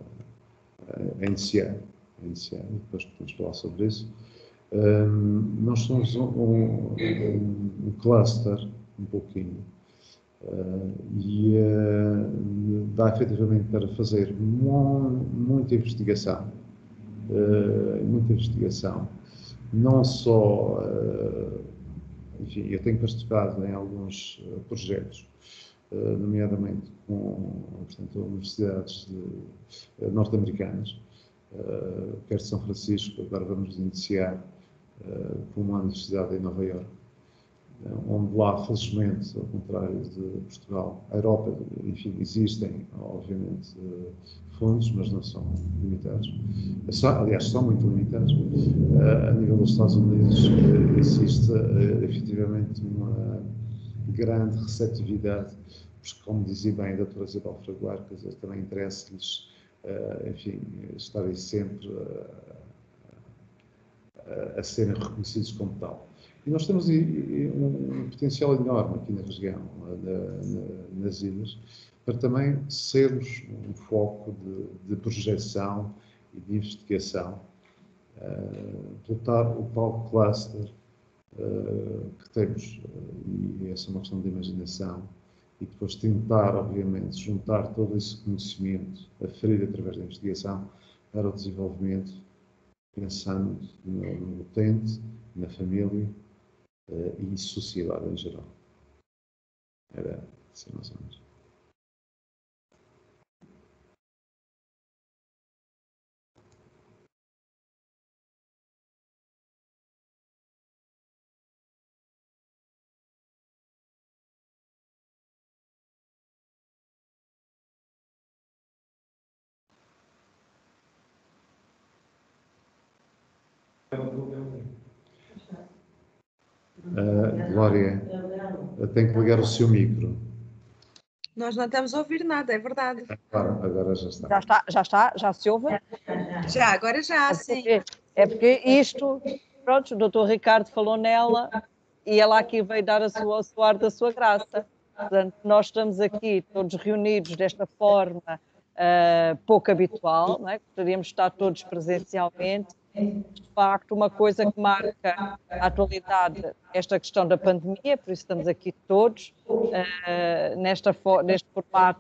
uh, a iniciar, a iniciar, e depois podemos falar sobre isso. Um, nós somos um, um, um cluster, um pouquinho, uh, e uh, dá efetivamente para fazer mu muita investigação, uh, muita investigação, não só, uh, enfim, eu tenho participado em alguns uh, projetos, Uh, nomeadamente com, portanto, universidades uh, norte-americanas, uh, quer de São Francisco, agora vamos iniciar uh, com uma universidade em Nova Iorque, uh, onde lá, felizmente, ao contrário de Portugal, a Europa, enfim, existem, obviamente, uh, fundos, mas não são limitados. Só, aliás, são muito limitados. Uh, a nível dos Estados Unidos, uh, existe uh, efetivamente uma grande receptividade, porque, como dizia bem a doutora Isabel Fragoar, quer dizer, também interessa-lhes, uh, enfim, estarem sempre uh, a, a serem reconhecidos como tal. E nós temos um, um potencial enorme aqui na região, na, na, nas ilhas, para também sermos um foco de, de projeção e de investigação, uh, do tal, o tal cluster Uh, que temos, uh, e essa é uma questão de imaginação, e depois tentar, obviamente, juntar todo esse conhecimento, aferir através da investigação, para o desenvolvimento, pensando no, no utente, na família uh, e sociedade em geral. Era assim mais ou menos. Uh, Glória, tem que ligar o seu micro. Nós não estamos a ouvir nada, é verdade. Agora, agora já está. Já está, já está, já se ouve? Já, agora já, É sim. porque, é porque isto, pronto, o doutor Ricardo falou nela e ela aqui veio dar a sua, o suor da sua graça. Portanto, nós estamos aqui todos reunidos desta forma uh, pouco habitual, não é? Gostaríamos de estar todos presencialmente. De facto, uma coisa que marca a atualidade, esta questão da pandemia, por isso estamos aqui todos uh, nesta, neste formato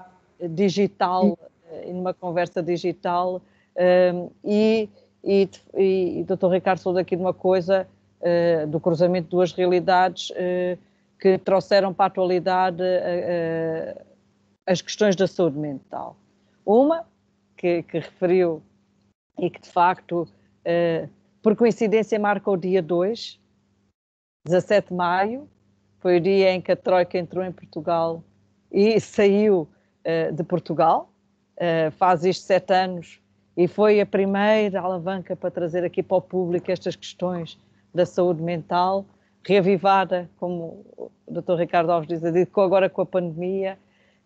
digital, e numa conversa digital, um, e, e, e, e doutor Ricardo falou aqui de uma coisa, uh, do cruzamento de duas realidades uh, que trouxeram para a atualidade uh, uh, as questões da saúde mental. Uma, que, que referiu e que de facto, uh, por coincidência, marca o dia dois, dezassete de maio, foi o dia em que a Troika entrou em Portugal e saiu de Portugal, faz isto sete anos, e foi a primeira alavanca para trazer aqui para o público estas questões da saúde mental, reavivada, como o doutor Ricardo Alves diz, agora com a pandemia.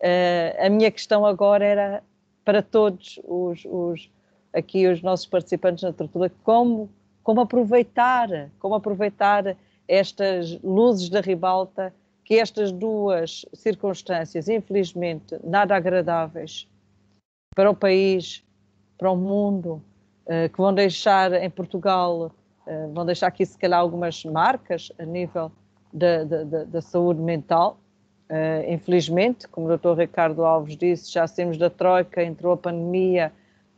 A minha questão agora era para todos os, os, aqui os nossos participantes na tertúlia, como, como aproveitar, como aproveitar estas luzes da ribalta, que estas duas circunstâncias, infelizmente, nada agradáveis para o país, para o mundo, que vão deixar em Portugal, vão deixar aqui se calhar algumas marcas a nível da, da, da saúde mental. Infelizmente, como o doutor Ricardo Alves disse, já saímos da Troika, entrou a pandemia.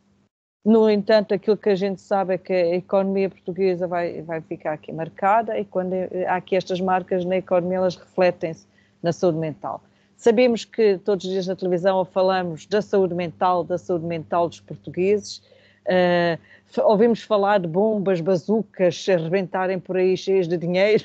No entanto, aquilo que a gente sabe é que a economia portuguesa vai, vai ficar aqui marcada, e quando há aqui estas marcas na economia, elas refletem-se na saúde mental. Sabemos que todos os dias na televisão falamos da saúde mental, da saúde mental dos portugueses, uh, ouvimos falar de bombas, bazucas a rebentarem por aí cheias de dinheiro,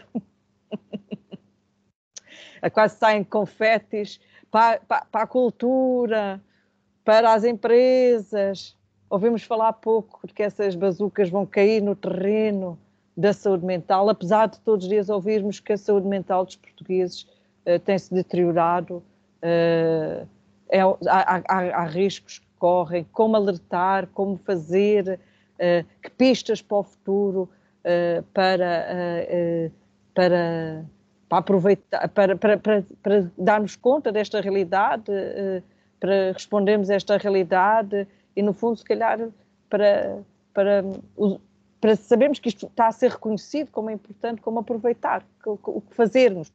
a quase saem confetes para, para, para a cultura, para as empresas. Ouvimos falar pouco de que essas bazucas vão cair no terreno da saúde mental, apesar de todos os dias ouvirmos que a saúde mental dos portugueses uh, tem-se deteriorado, uh, é, há, há, há riscos que correm, como alertar, como fazer, uh, que pistas para o futuro, uh, para, uh, uh, para, para aproveitar, para, para, para, para darmos conta desta realidade, uh, para respondermos a esta realidade. E, no fundo, se calhar, para, para, para sabermos que isto está a ser reconhecido como é importante, como aproveitar, o que fazermos.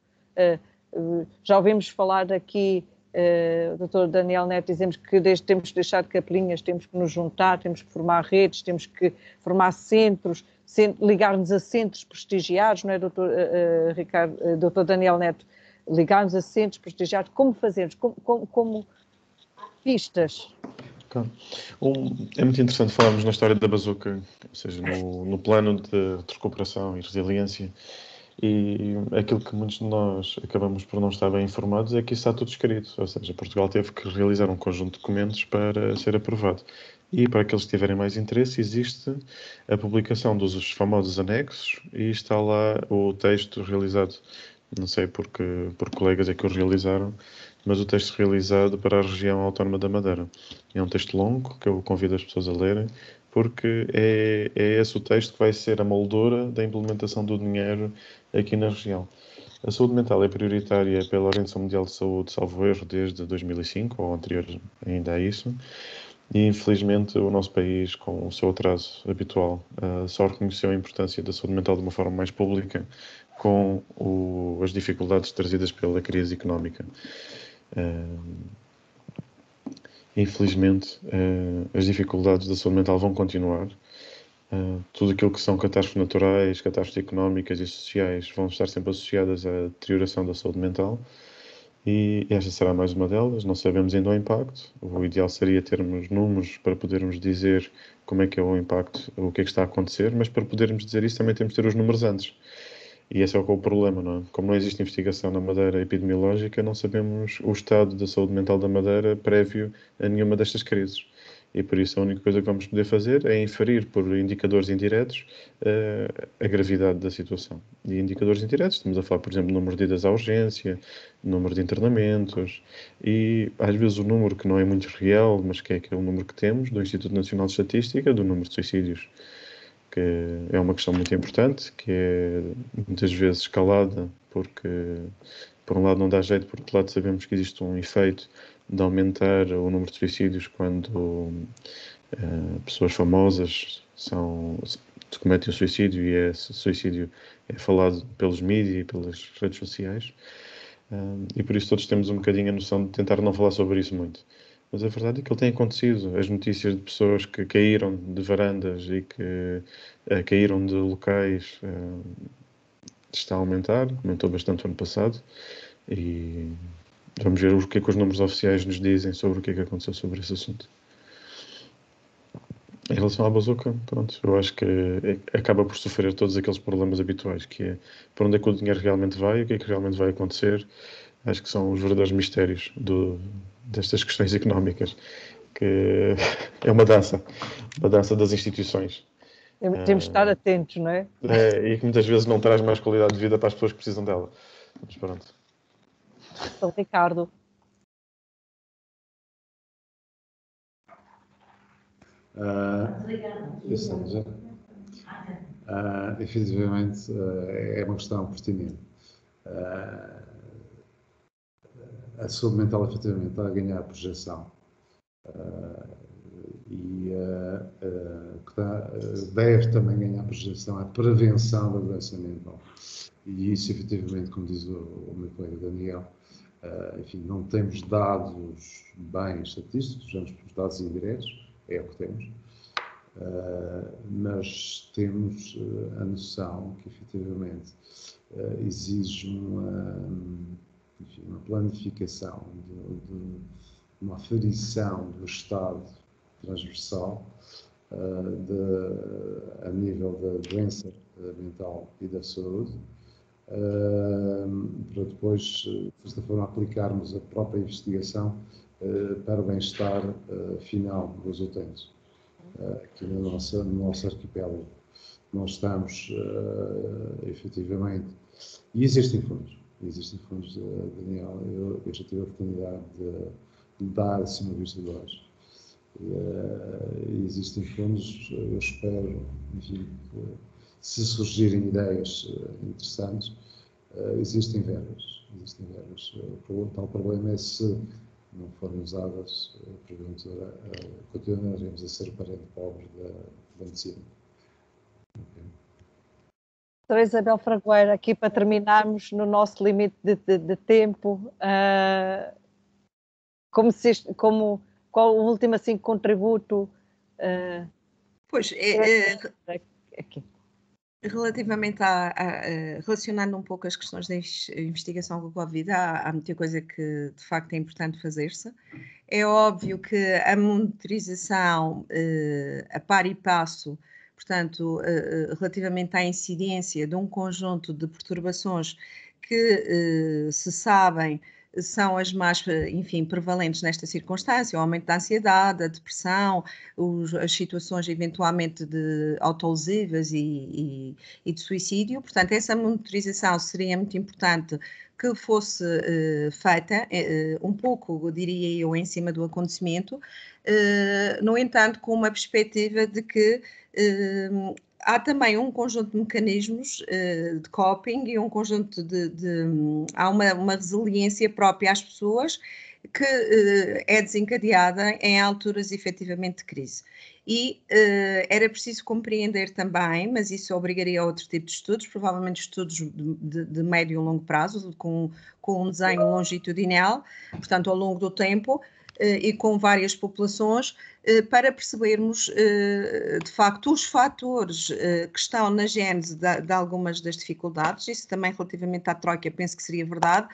Já ouvimos falar aqui, o doutor Daniel Neto, dizemos que desde, temos que deixar de capelinhas, temos que nos juntar, temos que formar redes, temos que formar centros, ligar-nos a centros prestigiados, não é, doutor uh, Ricardo, uh, doutor Daniel Neto? Ligar-nos a centros prestigiados, como fazermos, como, como, como pistas. Um, é muito interessante falarmos na história da bazuca, ou seja, no, no plano de, de recuperação e resiliência, e aquilo que muitos de nós acabamos por não estar bem informados é que isso está tudo escrito, ou seja, Portugal teve que realizar um conjunto de documentos para ser aprovado. E para aqueles que tiverem mais interesse, existe a publicação dos famosos anexos e está lá o texto realizado, não sei porque, por colegas é que o realizaram, mas o texto realizado para a região autónoma da Madeira. É um texto longo que eu convido as pessoas a lerem, porque é, é esse o texto que vai ser a moldura da implementação do dinheiro aqui na região. A saúde mental é prioritária pela Organização Mundial de Saúde, salvo erro, desde dois mil e cinco, ou anterior ainda a isso, e infelizmente o nosso país, com o seu atraso habitual, uh, só reconheceu a importância da saúde mental de uma forma mais pública com o, as dificuldades trazidas pela crise económica. Uh, infelizmente, uh, as dificuldades da saúde mental vão continuar. Uh, tudo aquilo que são catástrofes naturais, catástrofes económicas e sociais vão estar sempre associadas à deterioração da saúde mental, e esta será mais uma delas. Não sabemos ainda o impacto. O ideal seria termos números para podermos dizer como é que é o impacto, o que é que está a acontecer, mas para podermos dizer isso também temos de ter os números antes. E esse é o problema, não é? Como não existe investigação na Madeira epidemiológica, não sabemos o estado da saúde mental da Madeira prévio a nenhuma destas crises. E por isso a única coisa que vamos poder fazer é inferir por indicadores indiretos uh, a gravidade da situação. E indicadores indiretos, estamos a falar, por exemplo, do número de idas à urgência, número de internamentos, e às vezes o número que não é muito real, mas que é aquele número que temos do Instituto Nacional de Estatística, do número de suicídios, que é uma questão muito importante, que é muitas vezes escalada, porque por um lado não dá jeito, por outro lado sabemos que existe um efeito de aumentar o número de suicídios quando uh, pessoas famosas são, cometem o suicídio, e esse suicídio é falado pelos mídias e pelas redes sociais, uh, e por isso todos temos um bocadinho a noção de tentar não falar sobre isso muito. Mas a verdade é que ele tem acontecido. As notícias de pessoas que caíram de varandas e que uh, caíram de locais uh, está a aumentar, aumentou bastante o ano passado, e vamos ver o que é que os números oficiais nos dizem sobre o que é que aconteceu sobre esse assunto. Em relação à bazuca, pronto, eu acho que acaba por sofrer todos aqueles problemas habituais, que é para onde é que o dinheiro realmente vai, o que é que realmente vai acontecer. Acho que são os verdadeiros mistérios do, destas questões económicas, que é uma dança, uma dança das instituições. Temos de estar atentos, não é? é? E que muitas vezes não traz mais qualidade de vida para as pessoas que precisam dela. Mas pronto. Então, Ricardo. Uh, ou seja, uh, efetivamente uh, é uma questão pertinente. Uh, a saúde mental efetivamente está a ganhar projeção uh, e uh, uh, que está, uh, deve também ganhar projeção a prevenção da doença mental. E isso efetivamente, como diz o, o meu colega Daniel, uh, enfim, não temos dados bem estatísticos, vamos pelos dados indiretos, é o que temos, uh, mas temos uh, a noção que efetivamente uh, exige uma, enfim, uma planificação, de, de uma aferição do Estado transversal uh, de, a nível da doença mental e da saúde, uh, para depois, desta forma, aplicarmos a própria investigação uh, para o bem-estar uh, final dos utentes. Uh, aqui no nosso, no nosso arquipélago nós estamos, uh, efetivamente, e existem fundos, existem fundos, uh, Daniel, eu, eu já tive a oportunidade de, de dar assim uma vista de olhos. Uh, existem fundos, eu espero, enfim, que, se surgirem ideias uh, interessantes, uh, existem verbas, existem verbas. O tal problema é se não forem usadas, uh, porventura, uh, continuaremos a ser o parente pobre da, da medicina. Okay. Doutora Isabel Fragoeiro, aqui para terminarmos no nosso limite de, de, de tempo, uh, como se este, como, qual o último assim, contributo? Uh, pois, é, é, aqui. Relativamente a, a, a, relacionando um pouco as questões da investigação com a Covid, há, há muita coisa que de facto é importante fazer-se. É óbvio que a monitorização eh, a par e passo, portanto, eh, relativamente à incidência de um conjunto de perturbações que eh, se sabem são as mais, enfim, prevalentes nesta circunstância, o aumento da ansiedade, a depressão, os, as situações eventualmente de autolesivas e, e, e de suicídio. Portanto, essa monitorização seria muito importante que fosse uh, feita, uh, um pouco, diria eu, em cima do acontecimento, uh, no entanto, com uma perspectiva de que uh, há também um conjunto de mecanismos uh, de coping e um conjunto de... de um, há uma, uma resiliência própria às pessoas que uh, é desencadeada em alturas efetivamente de crise. E uh, era preciso compreender também, mas isso obrigaria a outro tipo de estudos, provavelmente estudos de, de, de médio e longo prazo, com, com um desenho longitudinal, portanto ao longo do tempo, e com várias populações, para percebermos, de facto, os fatores que estão na gênese de, de algumas das dificuldades. Isso também relativamente à Troika, penso que seria verdade,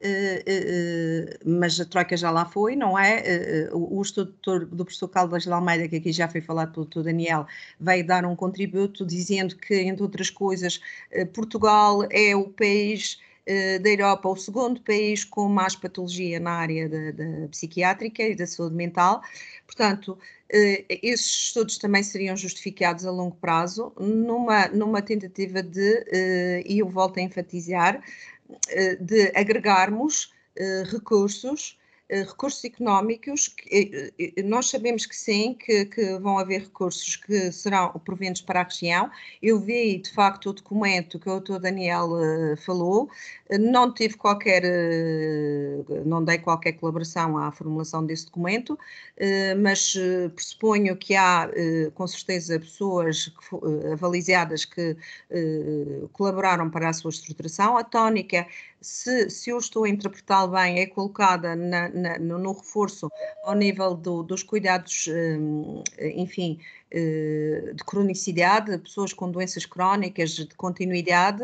mas a Troika já lá foi, não é? O estudo do professor Caldas de Almeida, que aqui já foi falado pelo doutor Daniel, veio dar um contributo dizendo que, entre outras coisas, Portugal é o país da Europa, o segundo país com mais patologia na área da, da psiquiátrica e da saúde mental. Portanto, esses estudos também seriam justificados a longo prazo, numa, numa tentativa de, e eu volto a enfatizar, de agregarmos recursos, recursos económicos. Nós sabemos que sim, que, que vão haver recursos que serão provenientes para a região. Eu vi, de facto, o documento que o doutor Daniel uh, falou, não tive qualquer, uh, não dei qualquer colaboração à formulação desse documento, uh, mas uh, pressuponho que há, uh, com certeza, pessoas que, uh, avaliadas que uh, colaboraram para a sua estruturação. A tónica, se, se eu estou a interpretá-lo bem, é colocada na, na, no, no reforço ao nível do, dos cuidados, um, enfim, uh, de cronicidade, pessoas com doenças crónicas, de continuidade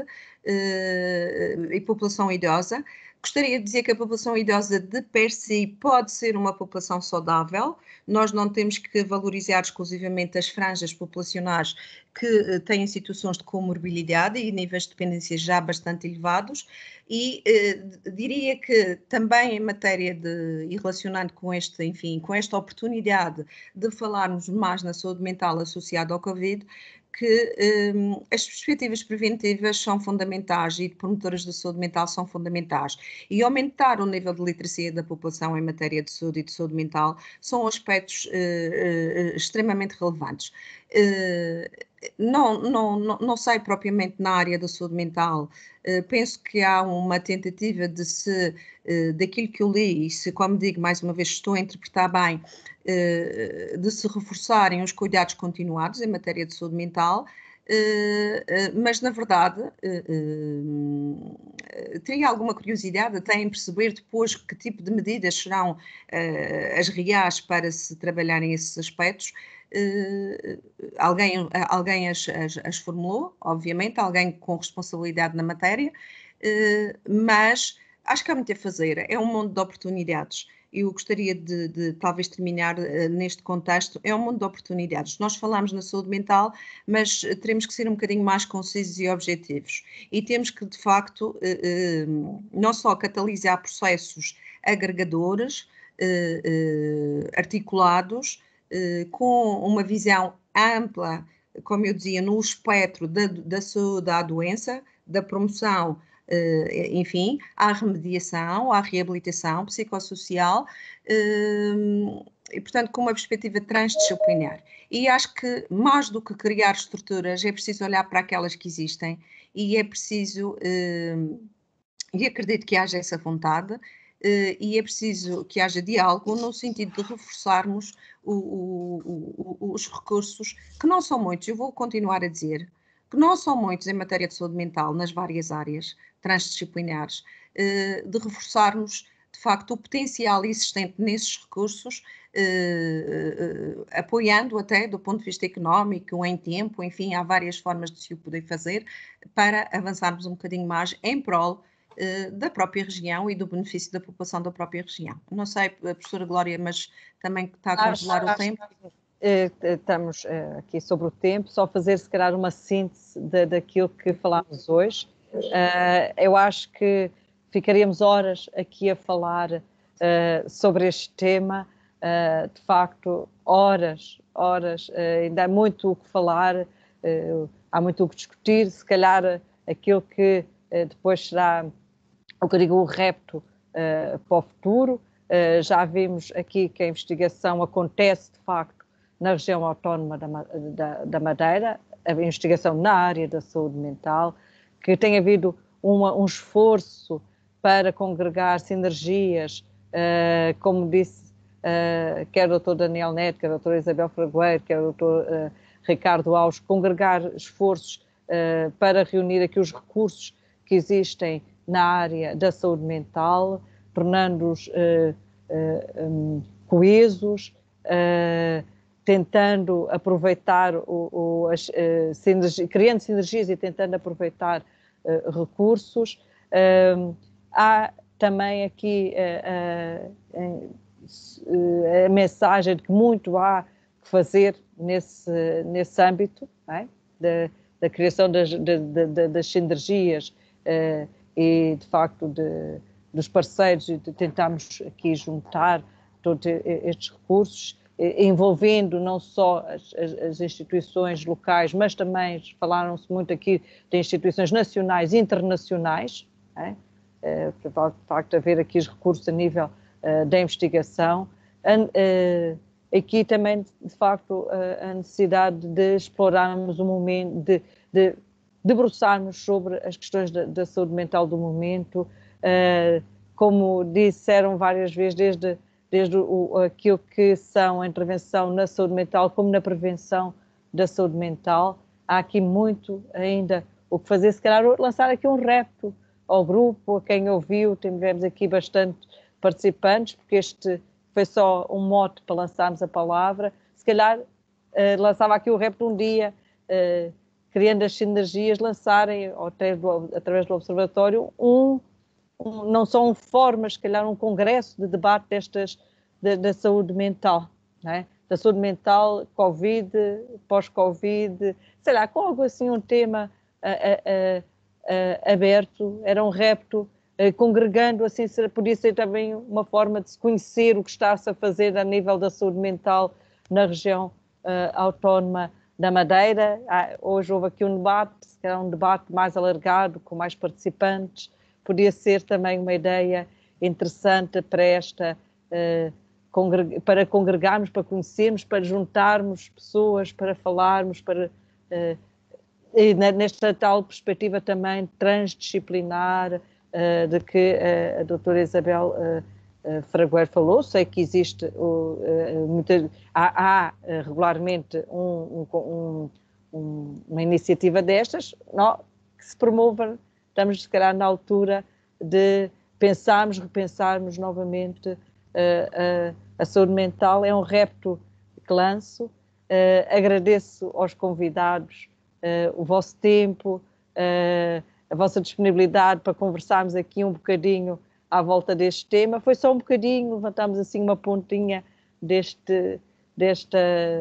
uh, e população idosa. Gostaria de dizer que a população idosa de per si pode ser uma população saudável. Nós não temos que valorizar exclusivamente as franjas populacionais que uh, têm situações de comorbilidade e níveis de dependência já bastante elevados. E uh, diria que também em matéria de, e relacionando com este, enfim, com esta oportunidade de falarmos mais na saúde mental associada ao Covid, que um, as perspectivas preventivas são fundamentais e de promotoras da saúde mental são fundamentais. E aumentar o nível de literacia da população em matéria de saúde e de saúde mental são aspectos uh, uh, extremamente relevantes. Uh, não, não, não, não sei propriamente na área da saúde mental, uh, penso que há uma tentativa de se, uh, daquilo que eu li, e se, como digo, mais uma vez estou a interpretar bem, uh, de se reforçarem os cuidados continuados em matéria de saúde mental, uh, uh, mas na verdade uh, uh, teria alguma curiosidade até em perceber depois que tipo de medidas serão uh, as reais para se trabalharem esses aspectos. Uh, alguém, alguém as, as, as formulou, obviamente, alguém com responsabilidade na matéria, uh, mas acho que há muito a fazer, é um mundo de oportunidades. Eu gostaria de, de talvez terminar uh, neste contexto, é um mundo de oportunidades. Nós falamos na saúde mental, mas teremos que ser um bocadinho mais concisos e objetivos. E temos que, de facto, uh, uh, não só catalisar processos agregadores, uh, uh, articulados, com uma visão ampla, como eu dizia, no espectro da, da saúde à doença, da promoção, enfim, à remediação, à reabilitação psicossocial, e, portanto, com uma perspectiva transdisciplinar. E acho que, mais do que criar estruturas, é preciso olhar para aquelas que existem e é preciso, e acredito que haja essa vontade, Uh, e é preciso que haja diálogo no sentido de reforçarmos o, o, o, os recursos, que não são muitos, eu vou continuar a dizer, que não são muitos em matéria de saúde mental nas várias áreas transdisciplinares, uh, de reforçarmos, de facto, o potencial existente nesses recursos, uh, uh, apoiando até do ponto de vista económico, em tempo, enfim, há várias formas de se o poder fazer, para avançarmos um bocadinho mais em prol da própria região e do benefício da população da própria região. Não sei, professora Glória, mas também está a controlar o tempo. Estamos aqui sobre o tempo, só fazer se calhar uma síntese de, daquilo que falámos hoje. Eu acho que ficaríamos horas aqui a falar sobre este tema, de facto, horas, horas, ainda há muito o que falar, há muito o que discutir, se calhar aquilo que depois será o que eu digo, o repto uh, para o futuro. Uh, já vimos aqui que a investigação acontece, de facto, na região autónoma da, da, da Madeira, a investigação na área da saúde mental, que tem havido uma, um esforço para congregar sinergias, uh, como disse, uh, quer o doutor Daniel Neto, quer a doutora Isabel Fragoeiro, quer o doutor uh, Ricardo Alves, congregar esforços uh, para reunir aqui os recursos que existem na área da saúde mental, tornando-os uh, uh, um, coesos, uh, tentando aproveitar, o, o, as, uh, sinergi, criando sinergias e tentando aproveitar uh, recursos. Uh, há também aqui uh, uh, uh, a mensagem de que muito há que fazer nesse, nesse âmbito, não é? da, da criação das, de, de, das sinergias uh, e, de facto, de, dos parceiros, e de tentarmos aqui juntar todos estes recursos, envolvendo não só as, as, as instituições locais, mas também falaram-se muito aqui de instituições nacionais e internacionais, é? De facto haver aqui os recursos a nível uh, da investigação. Uh, aqui também, de facto, uh, a necessidade de explorarmos o momento, de, de debruçarmos sobre as questões da, da saúde mental do momento, uh, como disseram várias vezes, desde desde o, aquilo que são a intervenção na saúde mental como na prevenção da saúde mental. Há aqui muito ainda o que fazer, se calhar lançar aqui um repto ao grupo, a quem ouviu, tivemos aqui bastante participantes, porque este foi só um mote para lançarmos a palavra, se calhar eh, lançava aqui o repto um dia, eh, criando as sinergias, lançarem, através do, através do observatório, um Um, não só um fórum, mas se calhar um congresso de debate destas, da, da saúde mental, não é? Da saúde mental, Covid, pós-Covid, sei lá, com algo assim, um tema a, a, a, aberto, era um repto, a, congregando, assim, podia ser também uma forma de se conhecer o que está-se a fazer a nível da saúde mental na região uh, autónoma da Madeira. Ah, hoje houve aqui um debate, se calhar um debate mais alargado, com mais participantes. Podia ser também uma ideia interessante para esta, uh, congreg para congregarmos, para conhecermos, para juntarmos pessoas, para falarmos, para, uh, e nesta tal perspectiva também transdisciplinar, uh, de que uh, a doutora Isabel uh, uh, Fragueiro falou. Sei que existe, uh, uh, muita, há, há uh, regularmente um, um, um, uma iniciativa destas, não, que se promova. Estamos, se calhar, na altura de pensarmos, repensarmos novamente uh, uh, a saúde mental. É um repto que lanço. Uh, agradeço aos convidados uh, o vosso tempo, uh, a vossa disponibilidade para conversarmos aqui um bocadinho à volta deste tema. Foi só um bocadinho, levantamos assim uma pontinha deste, desta...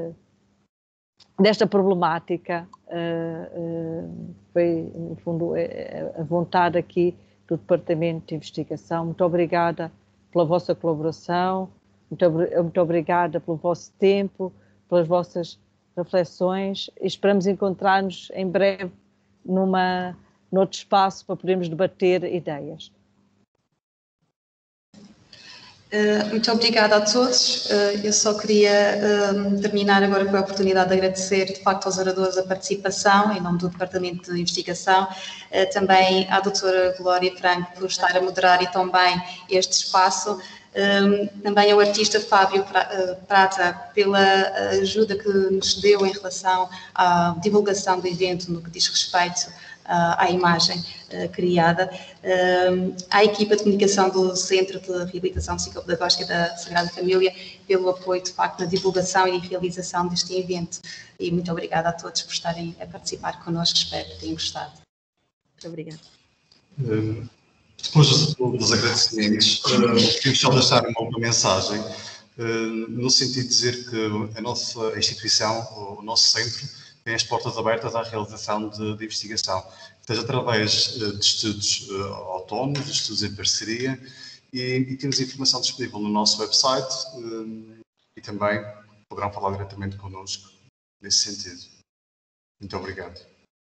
desta problemática. Uh, uh, foi, no fundo, a vontade aqui do Departamento de Investigação. Muito obrigada pela vossa colaboração, muito, muito obrigada pelo vosso tempo, pelas vossas reflexões, e esperamos encontrar-nos em breve numa, noutro espaço para podermos debater ideias. Uh, muito obrigada a todos. Uh, eu só queria uh, terminar agora com a oportunidade de agradecer, de facto, aos oradores a participação, em nome do Departamento de Investigação, uh, também à doutora Glória Franco por estar a moderar e tão bem este espaço, um, também ao artista Fábio Prata pela ajuda que nos deu em relação à divulgação do evento no que diz respeito à imagem uh, criada, uh, à equipa de comunicação do Centro de Reabilitação Psicopedagógica da Sagrada Família pelo apoio, de facto, na divulgação e realização deste evento. E muito obrigada a todos por estarem a participar connosco, espero que tenham gostado. Muito obrigada. Uh, depois dos agradecimentos, uh, queria só deixar uma, uma mensagem, uh, no sentido de dizer que a nossa instituição, o nosso centro, tem as portas abertas à realização de, de investigação, seja através uh, de estudos uh, autónomos, de estudos em parceria, e, e temos informação disponível no nosso website uh, e também poderão falar diretamente connosco nesse sentido. Muito obrigado.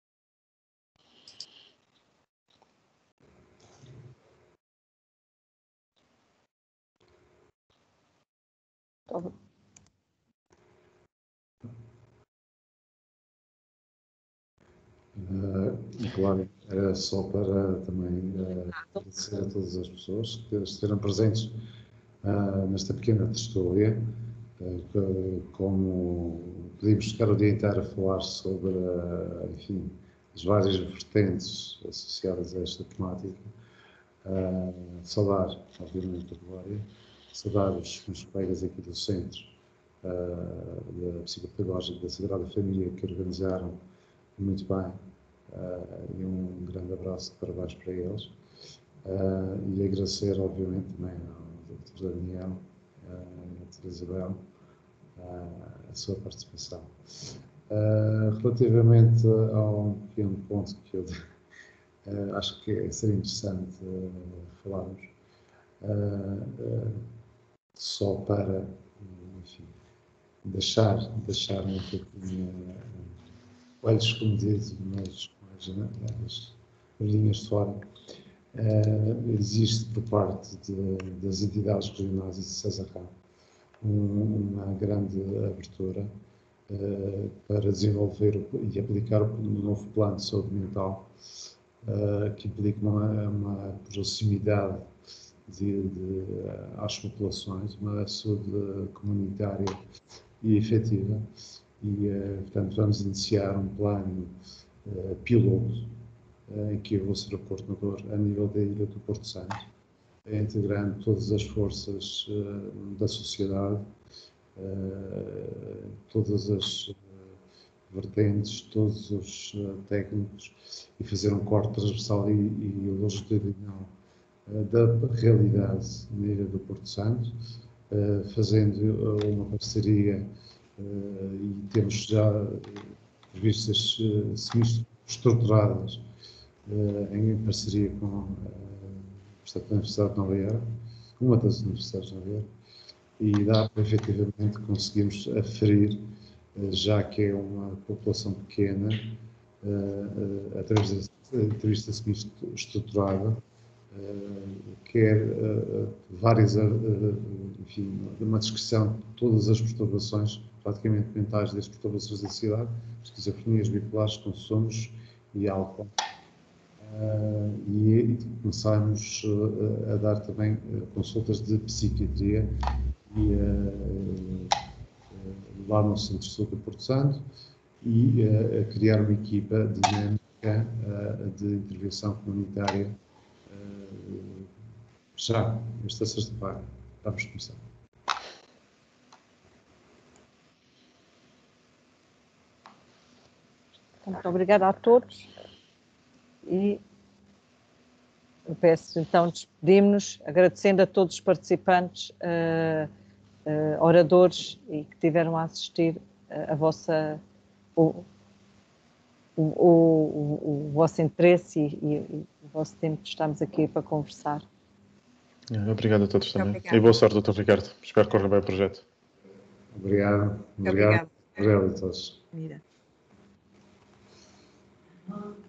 Uh, claro, era só para também uh, agradecer a todas as pessoas que estiveram presentes uh, nesta pequena tertúlia, uh, que, como podíamos ficar o dia inteiro a falar sobre, uh, enfim, as várias vertentes associadas a esta temática. Uh, saudar, obviamente, a Glória, saudar os meus colegas aqui do Centro uh, da Psicopedagógica da Sagrada Família, que organizaram muito bem, uh, e um grande abraço de parabéns para eles. Uh, e agradecer, obviamente, também ao doutor Daniel uh, e à doutora Isabel uh, a sua participação. Uh, relativamente a um pequeno ponto que eu uh, acho que seria interessante uh, falarmos, uh, uh, só para, enfim, deixar, deixar um pouquinho uh, olhos escondidos, mas com as, as linhas de fora. Uh, existe por parte de, das entidades regionais e de Cesarrão um, uma grande abertura uh, para desenvolver e aplicar o novo plano de saúde mental, uh, que implica uma, uma proximidade de, de, às populações, uma saúde comunitária e efetiva. E, uh, portanto, vamos iniciar um plano uh, piloto, em que eu vou ser o coordenador a nível da Ilha do Porto Santo, integrando todas as forças uh, da sociedade, uh, todas as uh, vertentes, todos os uh, técnicos, e fazer um corte transversal e, e longitudinal uh, da realidade na Ilha do Porto Santo, uh, fazendo uh, uma parceria, uh, e temos já revistas uh, semi-estruturadas Uh, em parceria com uh, portanto, a Universidade de Nova Iorque, uma das universidades de Nova Iorque, e dá para efetivamente conseguirmos aferir, uh, já que é uma população pequena, uh, uh, através da entrevista semi-estruturada, uh, quer uh, várias, uh, enfim, uma descrição de todas as perturbações, praticamente mentais, das perturbações da cidade, esquizofrenias bipolares, consumos e álcool. Uh, e, e começámos uh, a dar também uh, consultas de psiquiatria e, uh, uh, lá no Centro de Saúde do Porto Santo, e uh, a criar uma equipa dinâmica uh, de intervenção comunitária uh, já esta sexta-feira. Vamos começar. Muito obrigada a todos. E eu peço, então, despedimos-nos, agradecendo a todos os participantes, uh, uh, oradores, e que tiveram a assistir uh, a vossa, o, o, o, o vosso interesse e, e, e o vosso tempo. Estamos aqui para conversar. Obrigado a todos também. Obrigada. E boa sorte, doutor Ricardo. Espero que corra bem o projeto. Obrigado. Obrigado. Obrigado a todos. Mira.